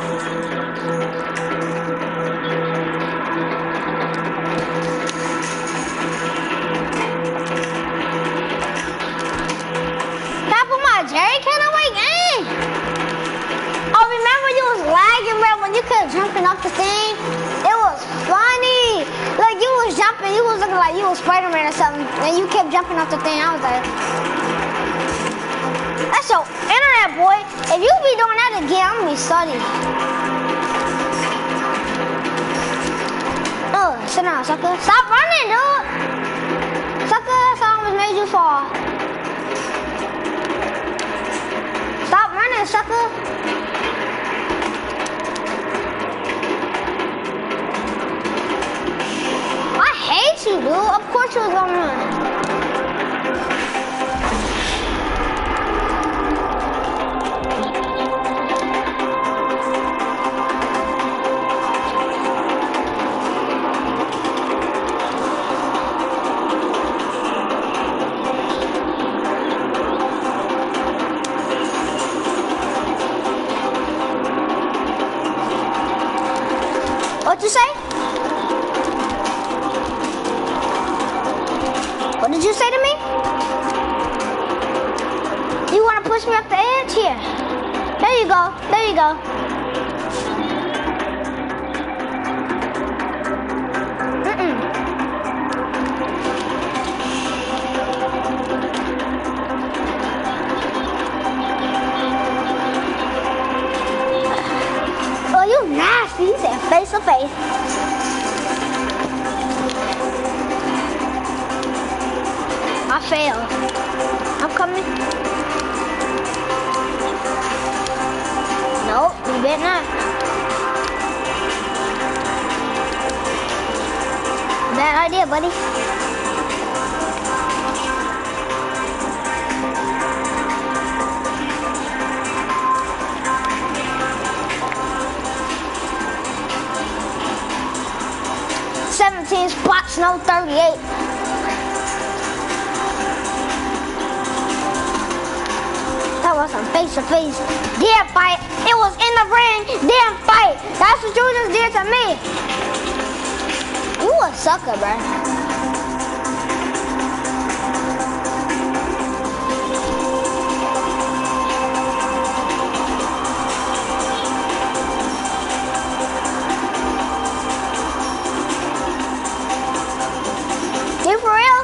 Jerry, can I wait in? Oh, remember you was lagging, bro, when you kept jumping off the thing? It was funny. Like, you was jumping, you was looking like you was Spider-Man or something, and you kept jumping off the thing. I was like, that's your internet, boy. If you be doing that again, I'm gonna be studying. Oh, sit down, sucker. Stop running, dude. Sucker, that's how I almost made you fall. Stop running, sucker! I hate you, dude. Of course you was gonna run. What'd you say? What did you say to me? You want to push me up the edge? Here. There you go. There you go. Oh, you nasty. You said face to face. I failed. I'm coming. Nope, you better not. Bad idea, buddy. Spots, no 38. Talk about some face-to-face. Damn fight. It was in the ring. Damn fight. That's what you just did to me. You a sucker, bro. You for real?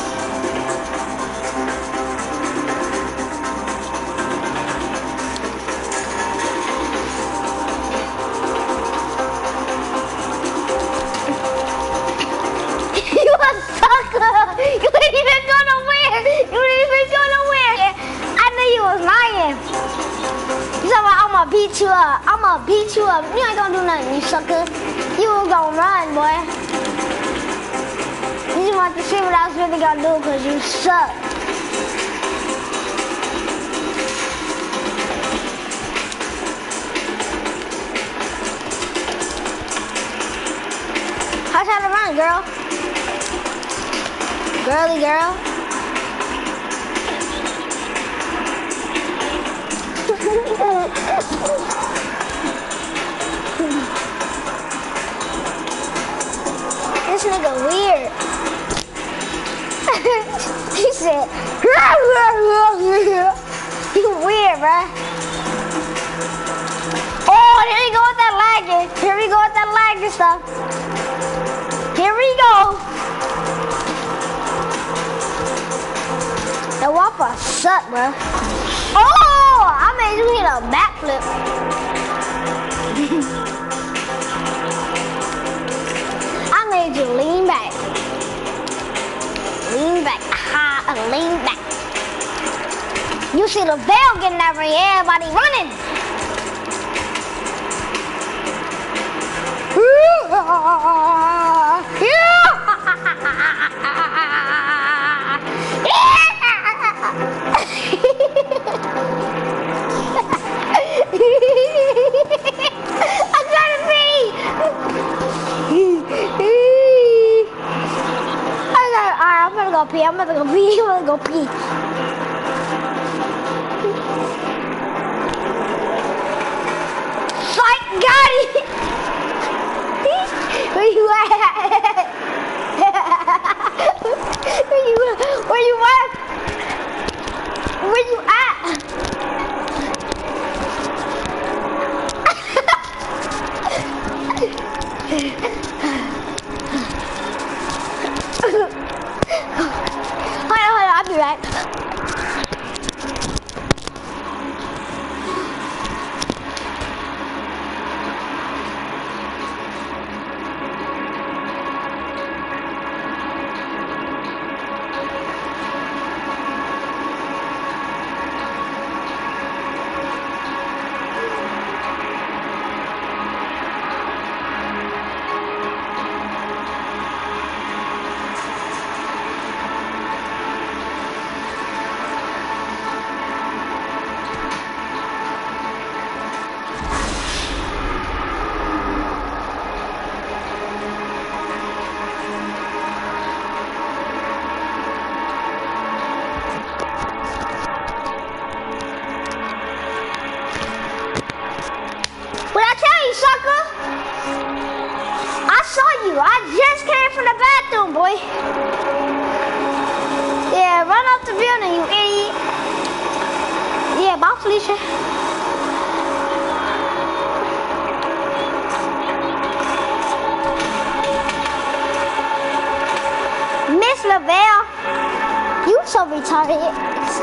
You a sucker! You ain't even gonna win! You ain't even gonna win! I knew you was lying. You talking about I'ma beat you up. I'ma beat you up. You ain't gonna do nothing, you sucker. You was gonna run, boy. You just want to see what I was really gonna do because you suck. How's how to run, girl? Girly girl. This nigga weird. He said, you weird, bruh. Oh, here we go with that lagging. Here we go with that lagging stuff. Here we go. The Whopper suck, bruh. Oh, I made you hit a backflip. I made you lean back. Lean back. Aha, lean back. You see the veil getting that ring, everybody running. I'm trying to pee. I'm gonna go pee. I'm gonna go pee. I'm gonna go pee. Fight, got it. Where you at? Where you at? Where you at? Where you at? Hold on, I'll be right. I just came from the bathroom, boy. Yeah, run up the building, you idiot. Yeah, bye, Felicia. Miss Lavelle, you so retarded.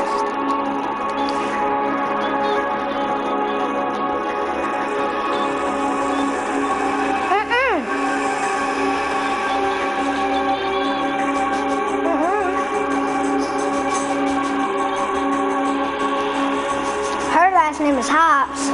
His name is Hobbs.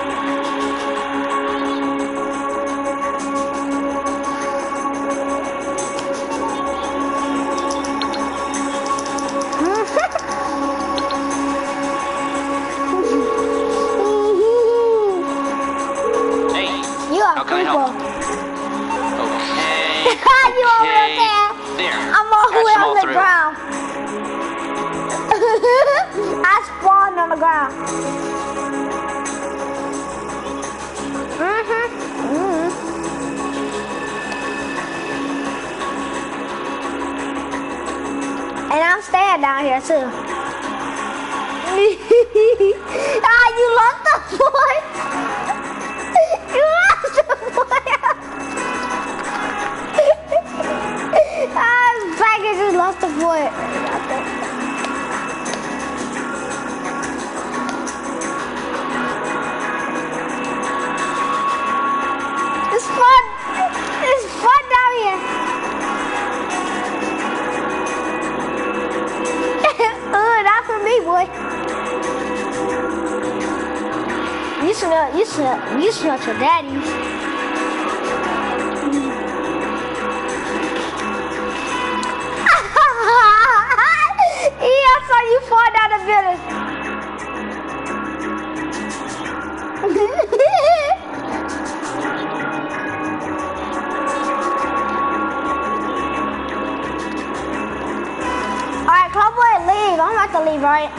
Hey, you are how can I people. help? Okay. You over there? There. I'm all the way on the ground. I spawned falling on the ground. And I'm staying down here too. You lost the point. You lost the point. Package just lost the point. It's fun. It's fun down here. Not for me, boy. You smell your daddy's. Yeah, I saw you fall down the building. Alright, Cowboy, leave. I'm about to leave, right?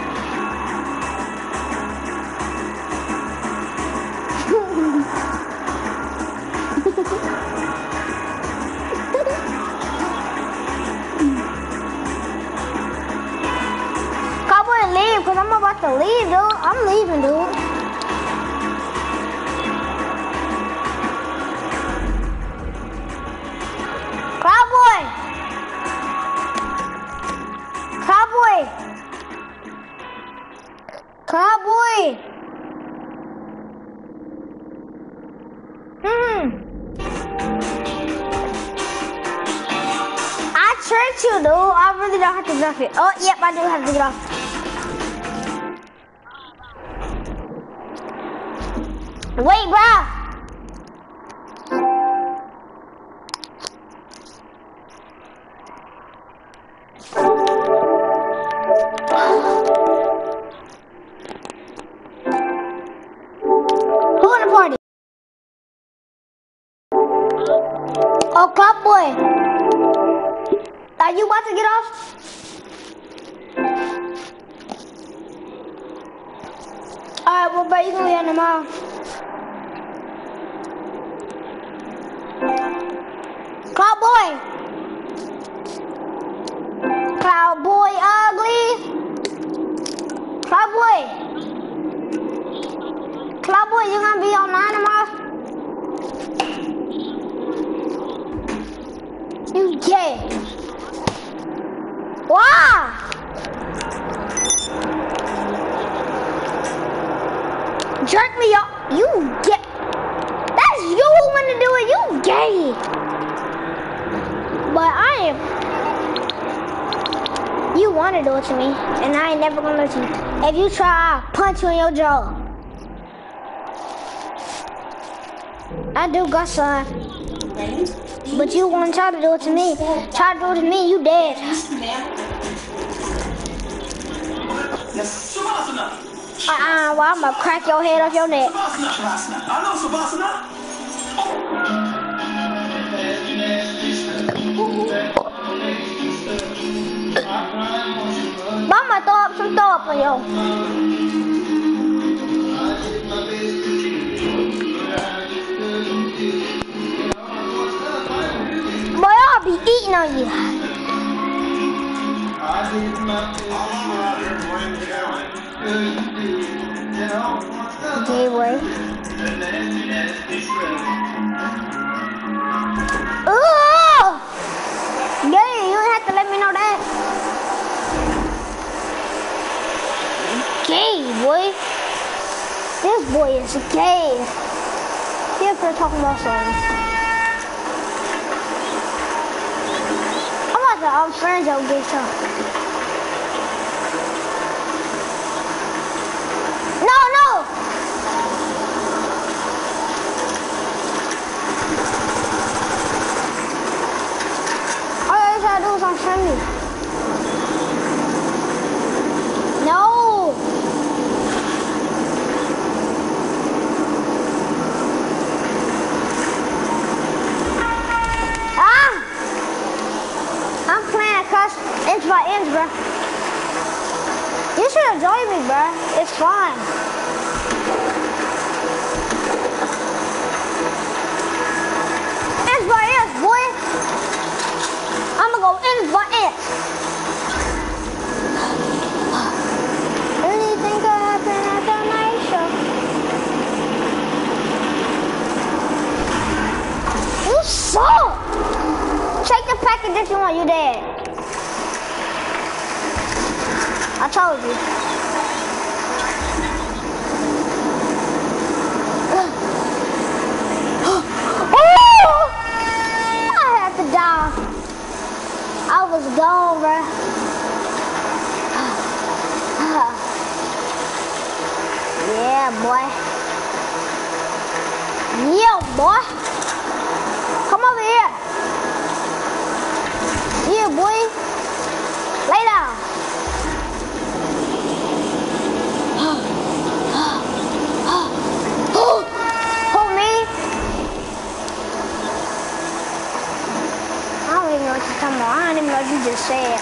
Cowboy, leave, because I'm about to leave, dude. I'm leaving, dude. Cowboy! Cowboy! Cowboy! I tricked you, dude. I really don't have to drop it. Oh, yep, I do have to get off. Wait, bro. Who in the party? Oh, Cowboy. Are you about to get off? Alright, well, bro, you gonna be on tomorrow. Cowboy! Cowboy ugly! Cowboy! Cowboy, you gonna be online tomorrow? You gay. Wow! Jerk me up. You gay. That's you who want to do it. You gay. But I am. You want to do it to me, and I ain't never gonna let you. If you try, I'll punch you in your jaw. I do got some. But you want to try to do it to me. Try to do it to me, you dead. Well, I'm gonna crack your head off your neck. But I'm gonna throw up some throw up on you. Boy, I'll be eating on you. Gay boy. Ooh! Gay, you ain't have to let me know that. Gay boy. This boy is gay. Here for talking about something. I'm friends over this time. No! All you gotta do is unfriend me. No! Inch by inch, bro. You should have joined me, bro. It's fine. Inch by inch, boy. I'ma go inch by inch. Anything could happen at the night show. You suck. Take the package if you want. You dead. I told you. Oh! I had to die. I was gone, bro. Yeah, boy. Yeah, boy. Come over here. Yeah, boy. Lay down. Hold me. I don't even know what you're talking about. I don't even know what you just said.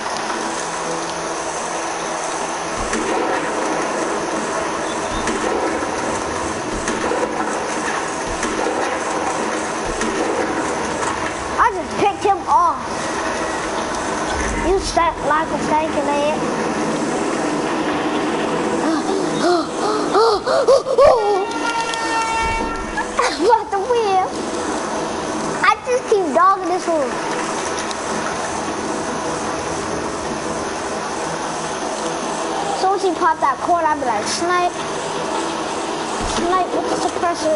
I just picked him off. You stuck like a stanky leg. What the wheel? I just keep dogging this one. So when she popped that cord, I'd be like, snipe. Snipe with the suppressor.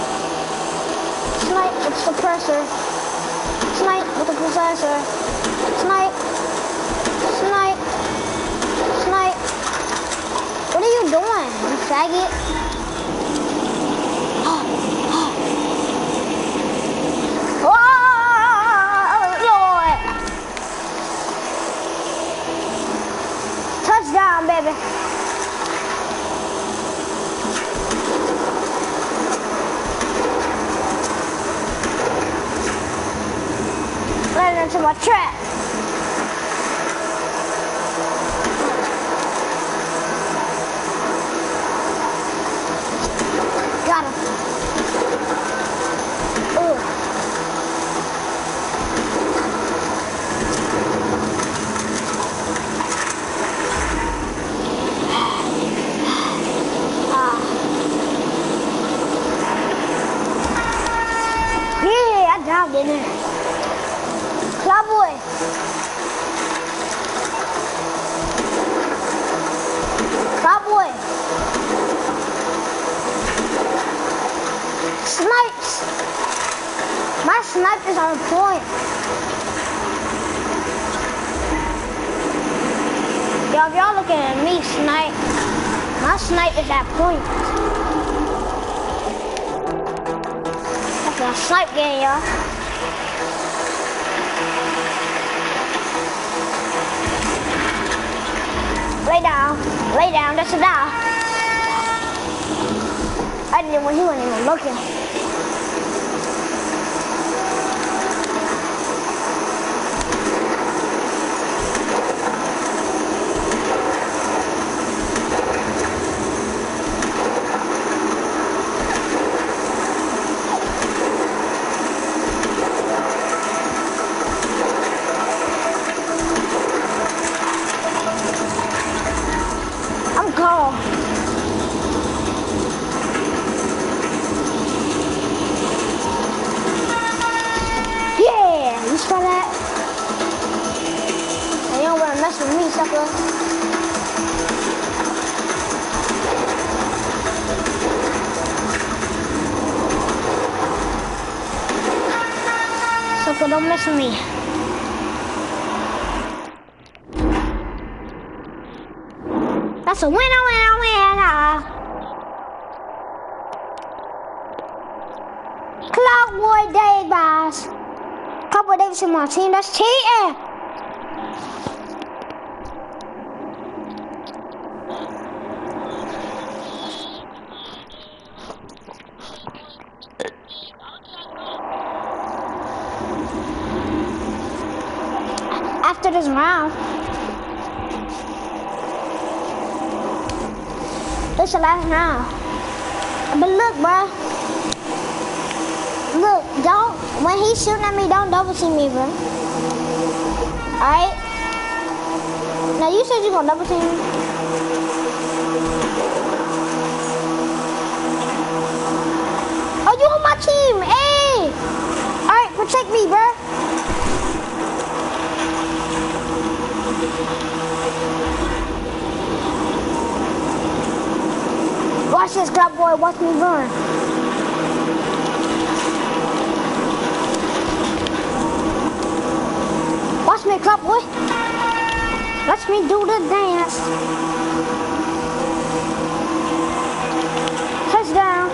Snipe with the suppressor. Snipe with the possessor. Snipe. Snipe. Snipe. What are you doing, you faggot? Touchdown, baby. Right into my trap. Got him. Ooh. Yeah, I dived in there. Cowboy. Cowboy. Snipes. My snipe is on point. Y'all, if y'all looking at me snipe, my snipe is at point. That's a snipe game, y'all. Lay down, that's a die. I didn't when he wasn't even looking. I'm gone. Yeah, you saw that? And you don't want to mess with me, sucker. Sucker, don't mess with me. That's a winner, winner, winner. Clockboy Davis. Clockboy Davis in my team, that's cheating. After this round, It's the last round. But look, bro. Look, don't, when he's shooting at me, don't double team me, bro. Alright? Now you said you're gonna double team me. Oh, you on my team, hey! Alright, protect me, bro. Watch this, crap boy, watch me burn. Watch me, crap boy. Watch me do the dance. Touchdown.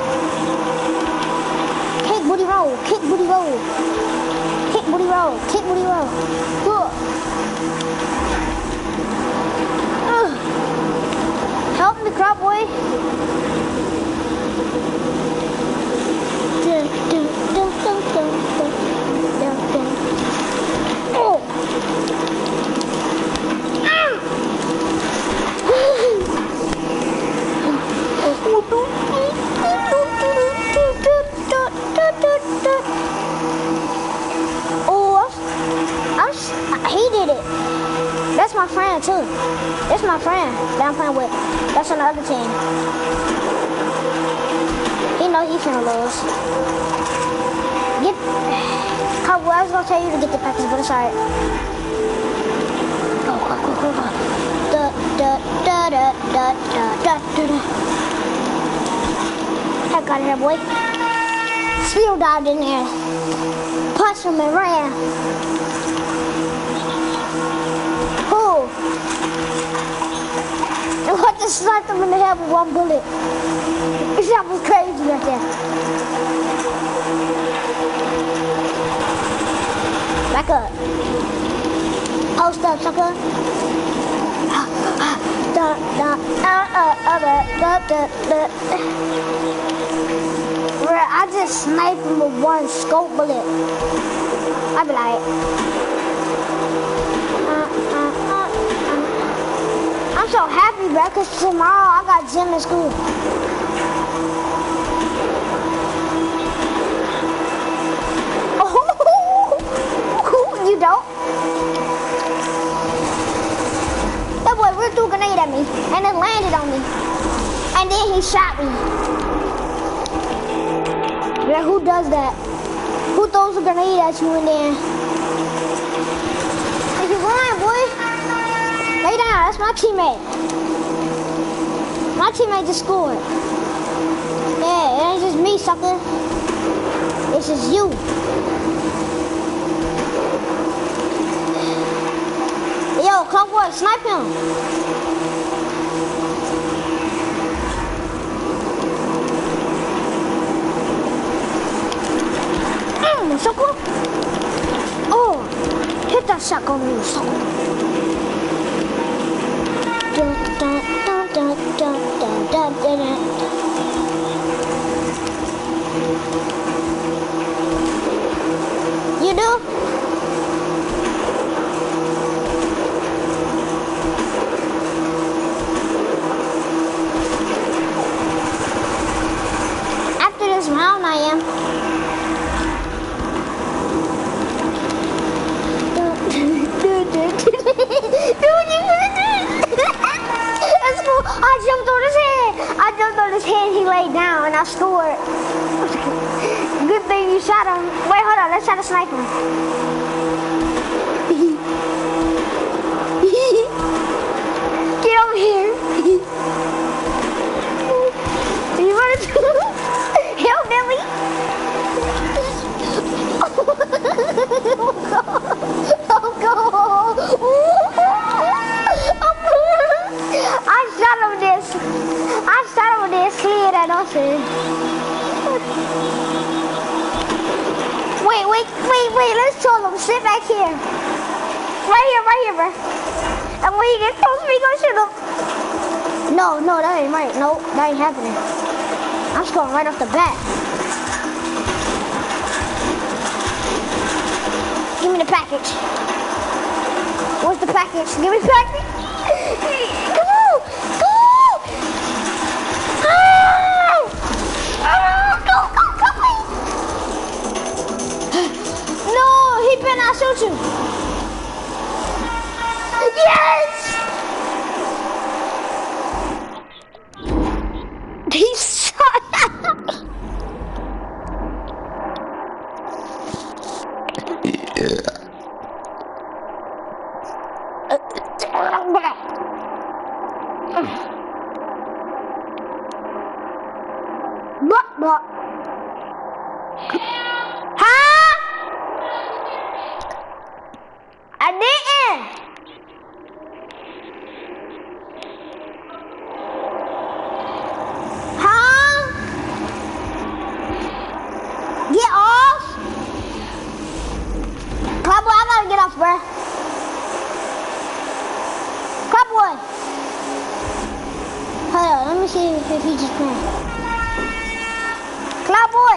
Kick booty roll, kick booty roll. Kick booty roll, kick booty roll. Good. Help me, crap boy. Oh. He did it. That's my friend too. That's my friend that I'm playing with. That's on the other team. He know he finna lose. Get, Cowboy, I was gonna tell you to get the package, but it's alright. Go. Heck out of here, boy. Steel dived in there. Punched him and ran. Oh. And what just sniped him in the head with one bullet. That was crazy right there. Back up. Post up, sucker. I just sniped him with one scope bullet. I'd be like, I'm so happy, bro, because tomorrow I got gym in school. You don't? That boy really threw a grenade at me and it landed on me. And then he shot me. Yeah, who does that? Who throws a grenade at you and then? If you're lying, boy, lay down. That's my teammate. My teammate just scored. Yeah, it ain't just me, sucker. This is you. Yo, Cowboy, snipe him. Sucker. Oh, hit that shotgun on me, sucker. You do? After this round, I am. That's cool. I jumped on his head. He laid down and I scored. Good thing you shot him. Wait, hold on. Let's try to snipe him. Get over here. You want to help Billy? Oh, go. I shot him this kid at us. Wait, let's show him. Sit back here. Right here, bro. And when he gets close to me, go shoot him. No, that ain't right. No, that ain't happening. I'm scoring right off the bat. Give me the package. Where's the package? Give me the package. Come on. I shoot you? Yes! He shot. What? Huh? I didn't. Huh? Get off. Cowboy, I gotta get off, bruh. Cowboy. Hold on, let me see if he just playing. Cowboy.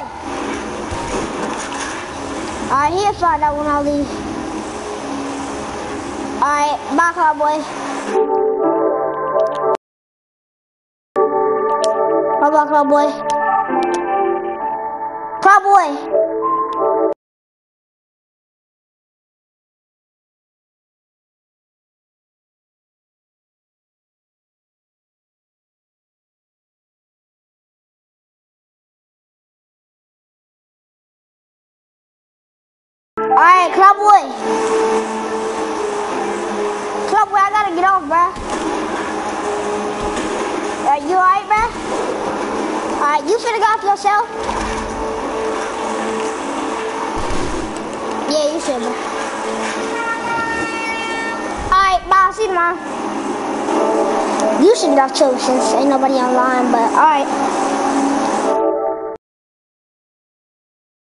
Alright, he'll find out when I leave. Alright, bye, Cowboy. Bye-bye, Cowboy. Cowboy. Alright, Cowboy. Cowboy, I gotta get off, bruh. You alright, bruh? Alright, you finna get off yourself? Yeah, you should, bruh. Alright, bye. See you tomorrow. You should get off too since ain't nobody online, but alright.